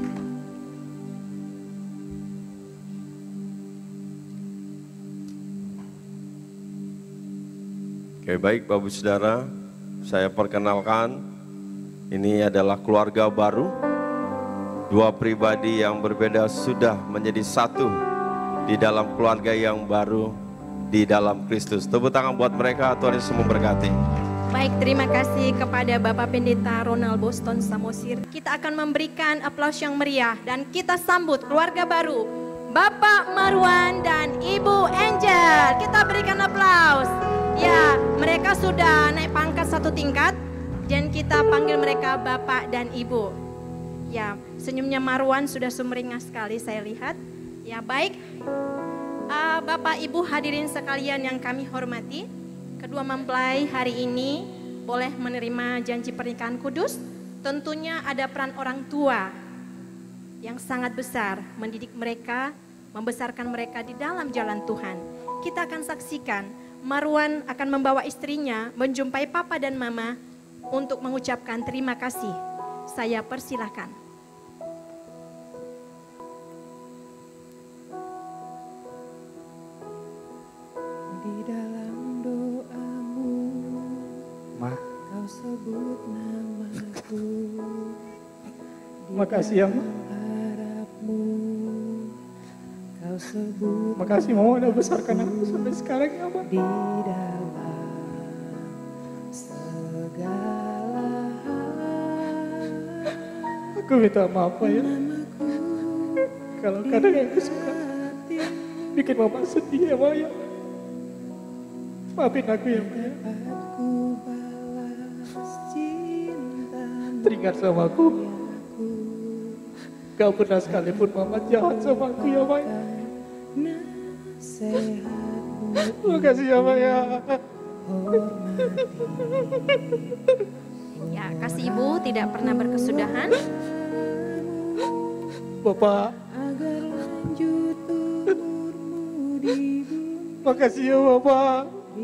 Oke, baik Bapak Saudara, saya perkenalkan ini adalah keluarga baru. Dua pribadi yang berbeda sudah menjadi satu di dalam keluarga yang baru di dalam Kristus. Tepuk tangan buat mereka, Tuhan Yesus memberkati. Baik, terima kasih kepada Bapak Pendeta Ronald Boston Samosir. Kita akan memberikan aplaus yang meriah dan kita sambut keluarga baru, Bapak Marwan dan Ibu Angel. Kita berikan aplaus. Ya, mereka sudah naik pangkat satu tingkat dan kita panggil mereka Bapak dan Ibu. Ya, senyumnya Marwan sudah sumringah sekali saya lihat. Ya, baik. Uh, Bapak Ibu hadirin sekalian yang kami hormati, kedua mempelai hari ini boleh menerima janji pernikahan kudus. Tentunya ada peran orang tua yang sangat besar mendidik mereka, membesarkan mereka di dalam jalan Tuhan. Kita akan saksikan Marwan akan membawa istrinya menjumpai papa dan mama untuk mengucapkan terima kasih. Saya persilahkan. Di dalam doamu, Ma, kau sebut namaku. makasih ya Ma. Harapmu kau sebut Makasih Mama udah besarkan aku sampai sekarang ya Pak. di dalam segala hal. Aku minta maaf Pak ya. Kalau kadang aku suka bikin Mama sedih ya Pak ya. Maafin aku ya Pak ya. Aku balas cintamu Teringat sama aku. Gak pernah sekalipun Mama jahat sama aku ya Pak ya. nasihatmu Makasih ya Pak ya. Ya, kasih Ibu tidak pernah berkesudahan. Bapak, agar lanjut umurmu di bumi makasih ya Bapak.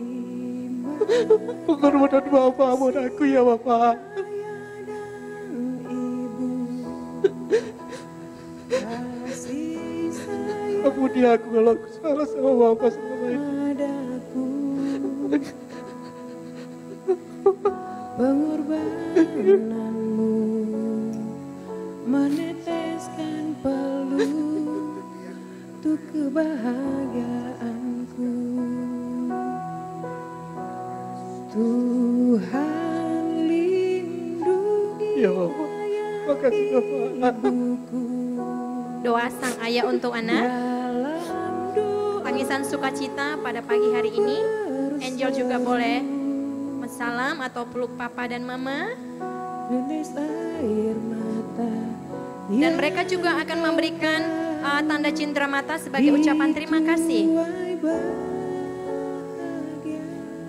Pengorbanan Bapak buat aku ya Bapak. ibu. Kasih sayang Ampuni aku kalau aku salah sama Bapak selama ini. padaku, pengorbananmu meneteskan peluh untuk kebahagiaanku. Tuhan lindungi Ya Bapak, makasih Bapak. ibuku Doa sang ayah untuk anak. dalam doa Tangisan sukacita pada pagi hari ini. Angel juga boleh mensalam atau peluk papa dan mama. menetes air mata. Dan mereka juga akan memberikan uh, tanda cindera mata sebagai ucapan terima kasih. Tuai bahagia.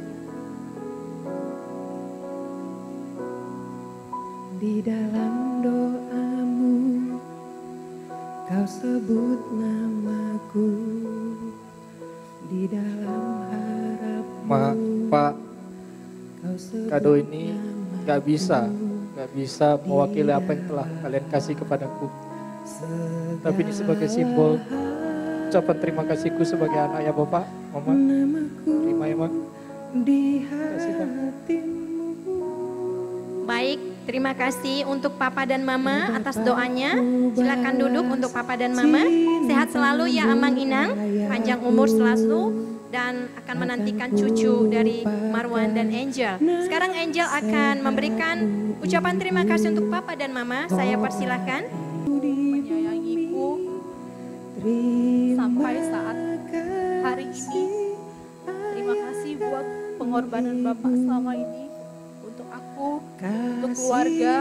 Di dalam doamu kau sebut namaku, di dalam harapmu Ma, Pak, kau sebut kado ini gak bisa, gak bisa mewakili apa yang telah kalian kasih kepadaku. Tapi ini sebagai simbol ucapan terima kasihku sebagai anak ya Bapak, Mama. Terima ya Mak. di Kasih, Pak. hatimu. Baik, terima kasih untuk papa dan mama atas doanya. Silakan duduk untuk papa dan mama. Sehat selalu ya Amang Inang, panjang umur selalu dan akan menantikan cucu dari Marwan dan Angel. Sekarang Angel akan memberikan ucapan terima kasih untuk papa dan mama. Saya persilahkan. Menyayangiku sampai saat hari ini. Terima kasih buat pengorbanan Bapak selama ini untuk aku, untuk keluarga.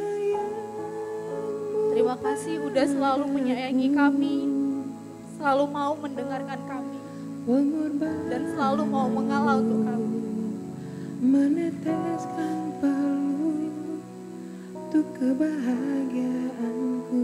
Terima kasih udah selalu menyayangi kami, selalu mau mendengarkan kami, dan selalu mau mengalah untuk kami. Meneteskan peluh untuk kebahagiaanku.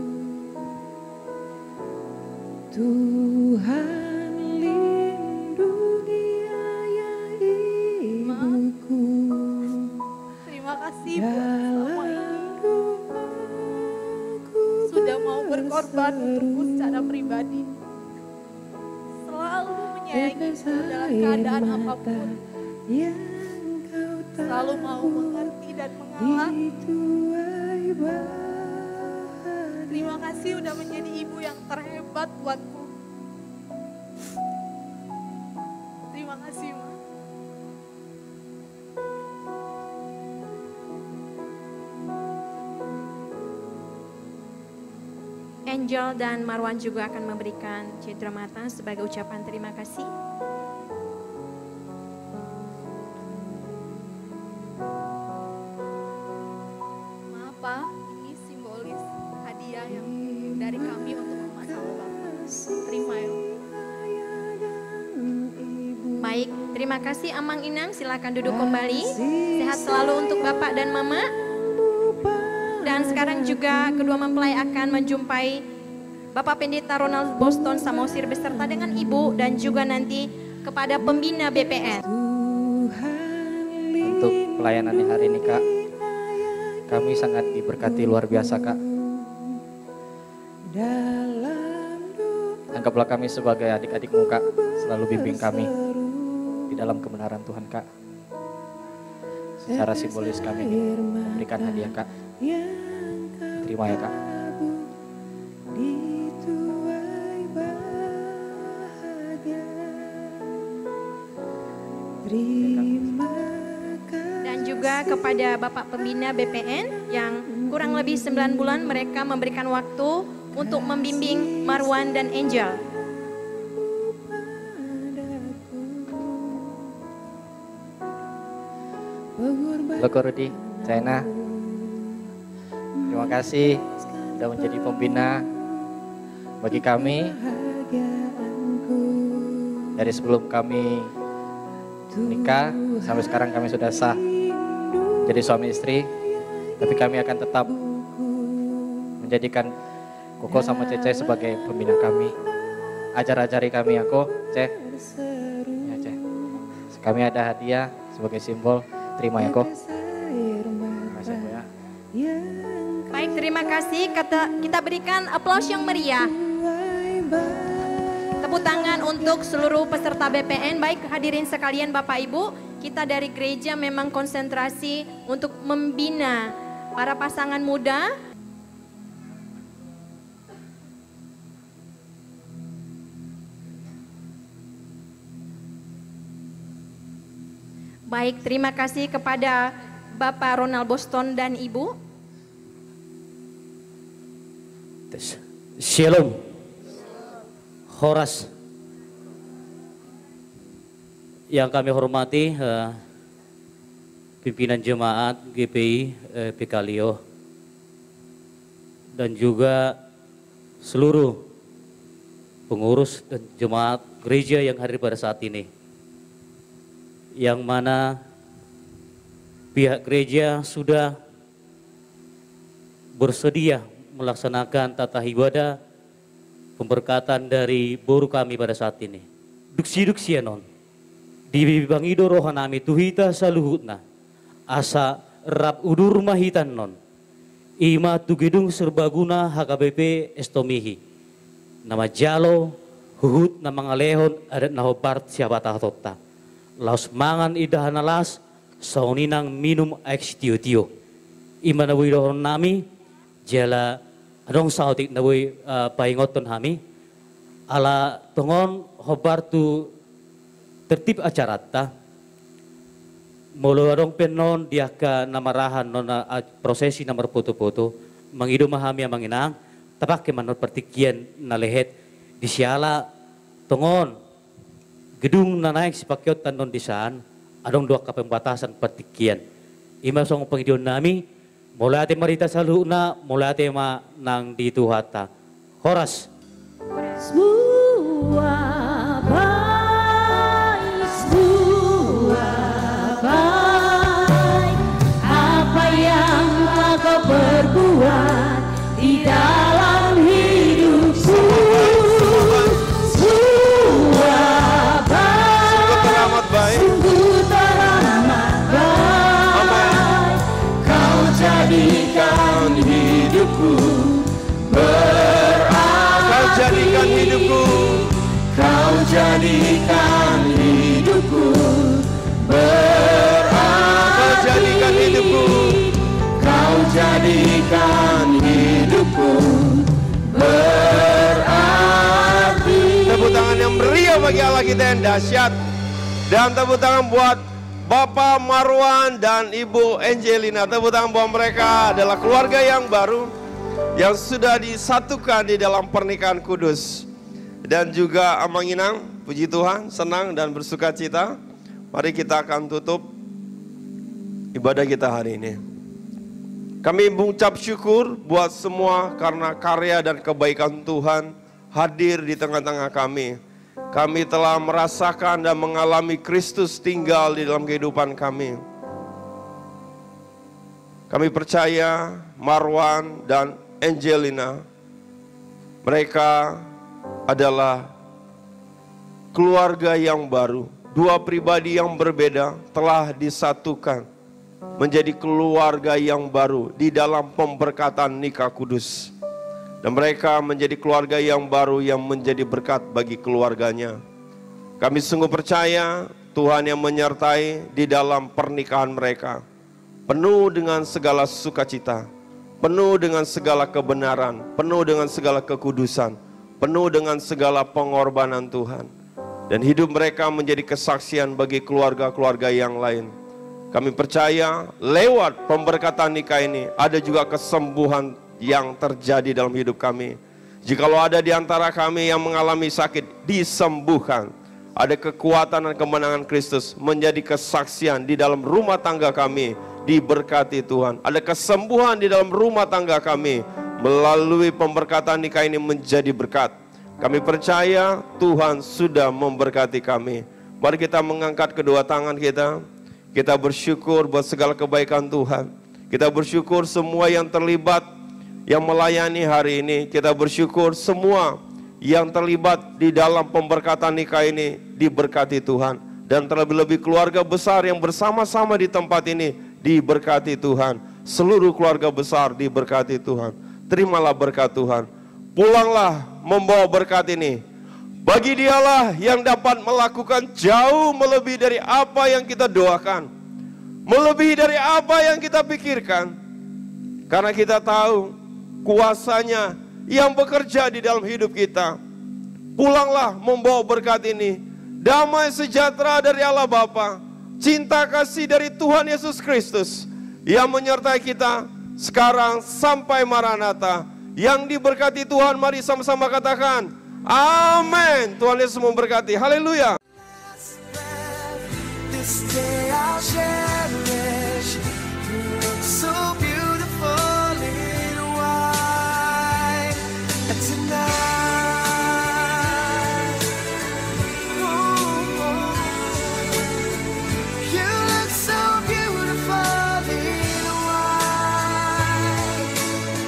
Tuhan lindungi ayah ibuku Terima kasih buat selama ini dalam doaku sudah mau berkorban untukku secara pribadi. Selalu menyayangiku dalam keadaan apapun. yang kau Selalu mau mengerti dan mengalah. dituai bahagia. Terima kasih udah menjadi ibu yang terhebat buatku. Terima kasih, Ma. Angel dan Marwan juga akan memberikan cindera mata sebagai ucapan terima kasih. Maaf, Pak, ini simbolis hadiah yang dari kami untuk Mama sama Bapak. Terima ya. Baik, terima kasih Amang Inang, silakan duduk kembali. Sehat selalu untuk Bapak dan Mama. Dan sekarang juga kedua mempelai akan menjumpai Bapak Pendeta Ronald Boston Samosir beserta dengan Ibu dan juga nanti kepada pembina B P N. Untuk pelayanannya hari ini Kak, kami sangat diberkati luar biasa Kak. Anggaplah kami sebagai adik-adikmu Kak, selalu bimbing kami di dalam kebenaran Tuhan Kak. Secara simbolis kami ini memberikan hadiah Kak. Terima ya Kak. Dituai bahagia. juga kepada Bapak Pembina B P N yang kurang lebih sembilan bulan mereka memberikan waktu untuk membimbing Marwan dan Angel. Bapak Rudi, China, terima kasih sudah menjadi pembina bagi kami. Dari sebelum kami nikah sampai sekarang kami sudah sah jadi suami istri, tapi kami akan tetap menjadikan Koko sama Cece sebagai pembina kami. Ajar-ajari kami aku, Ce. Ya, Ce. Kami ada hadiah sebagai simbol. Terima ya, Ko. Terima kasih, Ko, ya. Baik, terima kasih. Kata, kita berikan aplaus yang meriah. Tepuk tangan untuk seluruh peserta B P N. Baik, hadirin sekalian Bapak Ibu, kita dari gereja memang konsentrasi untuk membina para pasangan muda. Baik, terima kasih kepada Bapak Ronald Boston dan Ibu. Shalom. Horas. Yang kami hormati uh, pimpinan jemaat G P I uh, Pekalio dan juga seluruh pengurus dan jemaat gereja yang hadir pada saat ini. Yang mana pihak gereja sudah bersedia melaksanakan tata ibadah pemberkatan dari boru kami pada saat ini. Duksi-duksi anon, di bibangido rohanami tuhita saluhutna, asa rap udur mahitan non, ima tugidung serbaguna H K B P estomihi, nama jalo huhut na mga lehon adat nahobart siapa tahotota. Laos mangan idahanalas sauninang minum aix tio-tio. Ima na widohon nami jala adong sautik na wi uh, paingoton hami ala tongon hobartu tertib acara ta molo adong penon diaka namarahan non uh, prosesi namar foto-foto mangido mahami ang manginang tapak ke manot partikian na lehet di siala tongon gedung na naik si pakyot tanon di saan, adong dua ka pembatasan patikian. Ima song pangidyon nami, mula ate marita sa luna, mula ate ma nang dito hata. Horas. Sebuah baik, sebuah baik, apa yang telah kau perbuat di dalam hidupku. Sungguh teramat baik, kau jadikan hidupku berarti. Kau jadikan hidupku, kau jadikan hidupku berarti. Kau jadikan hidupku, kau jadikan hidupku berarti. Tepuk tangan yang meriah bagi Allah kita yang dahsyat. Dan tepuk tangan buat Bapak Marwan dan Ibu Angelina. Tepuk tangan buat mereka adalah keluarga yang baru yang sudah disatukan di dalam pernikahan kudus. Dan juga Amanginang, puji Tuhan, senang dan bersuka cita. Mari kita akan tutup ibadah kita hari ini. Kami mengucap syukur buat semua karena karya dan kebaikan Tuhan hadir di tengah-tengah kami. Kami telah merasakan dan mengalami Kristus tinggal di dalam kehidupan kami. Kami percaya Marwan dan Angelina, mereka adalah keluarga yang baru. Dua pribadi yang berbeda telah disatukan menjadi keluarga yang baru di dalam pemberkatan nikah kudus. Dan mereka menjadi keluarga yang baru yang menjadi berkat bagi keluarganya. Kami sungguh percaya Tuhan yang menyertai di dalam pernikahan mereka. Penuh dengan segala sukacita, penuh dengan segala kebenaran, penuh dengan segala kekudusan, penuh dengan segala pengorbanan Tuhan. Dan hidup mereka menjadi kesaksian bagi keluarga-keluarga yang lain. Kami percaya lewat pemberkatan nikah ini ada juga kesembuhan yang terjadi dalam hidup kami. Jikalau ada di antara kami yang mengalami sakit, disembuhkan. Ada kekuatan dan kemenangan Kristus menjadi kesaksian di dalam rumah tangga kami, diberkati Tuhan. Ada kesembuhan di dalam rumah tangga kami, melalui pemberkatan nikah ini menjadi berkat. Kami percaya Tuhan sudah memberkati kami. Mari kita mengangkat kedua tangan kita. Kita bersyukur buat segala kebaikan Tuhan. Kita bersyukur semua yang terlibat, yang melayani hari ini. Kita bersyukur semua yang terlibat di dalam pemberkatan nikah ini diberkati Tuhan. Dan terlebih-lebih keluarga besar yang bersama-sama di tempat ini diberkati Tuhan. Seluruh keluarga besar diberkati Tuhan. Terimalah berkat Tuhan. Pulanglah membawa berkat ini. Bagi dialah yang dapat melakukan jauh melebihi dari apa yang kita doakan, melebihi dari apa yang kita pikirkan. Karena kita tahu kuasanya yang bekerja di dalam hidup kita. Pulanglah membawa berkat ini. Damai sejahtera dari Allah Bapa, cinta kasih dari Tuhan Yesus Kristus yang menyertai kita sekarang sampai Maranatha. Yang diberkati Tuhan, mari sama-sama katakan amin. Tuhan Yesus memberkati. Haleluya. This day I'll cherish. You look so beautiful in white. And tonight, ooh, you look so beautiful in white.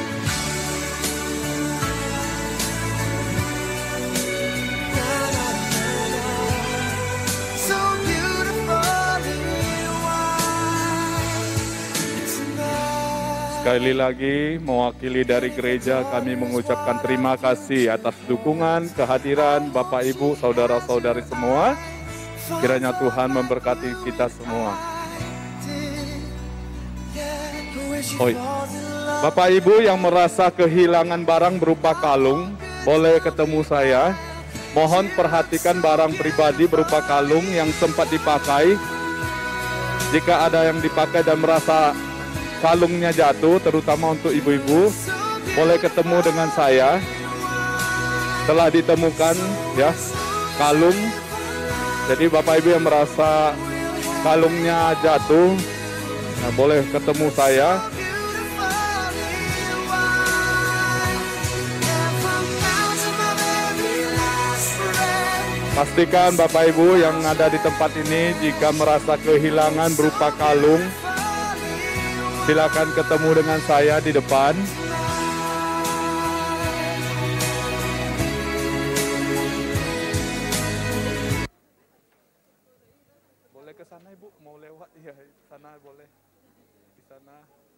Na, na, na, na. So beautiful in white tonight. Sekali lagi mewakili dari gereja kami mengucapkan terima kasih atas dukungan, kehadiran Bapak Ibu, saudara-saudari semua. Kiranya Tuhan memberkati kita semua. Oi. Bapak Ibu yang merasa kehilangan barang berupa kalung, boleh ketemu saya. Mohon perhatikan barang pribadi berupa kalung yang sempat dipakai. Jika ada yang dipakai dan merasa kalungnya jatuh, terutama untuk ibu-ibu, boleh ketemu dengan saya. Telah ditemukan ya kalung. Jadi Bapak Ibu yang merasa kalungnya jatuh, nah, boleh ketemu saya. Pastikan Bapak Ibu yang ada di tempat ini jika merasa kehilangan berupa kalung, silakan ketemu dengan saya di depan. Boleh ke sana Ibu, mau lewat ya, sana boleh. Di sana.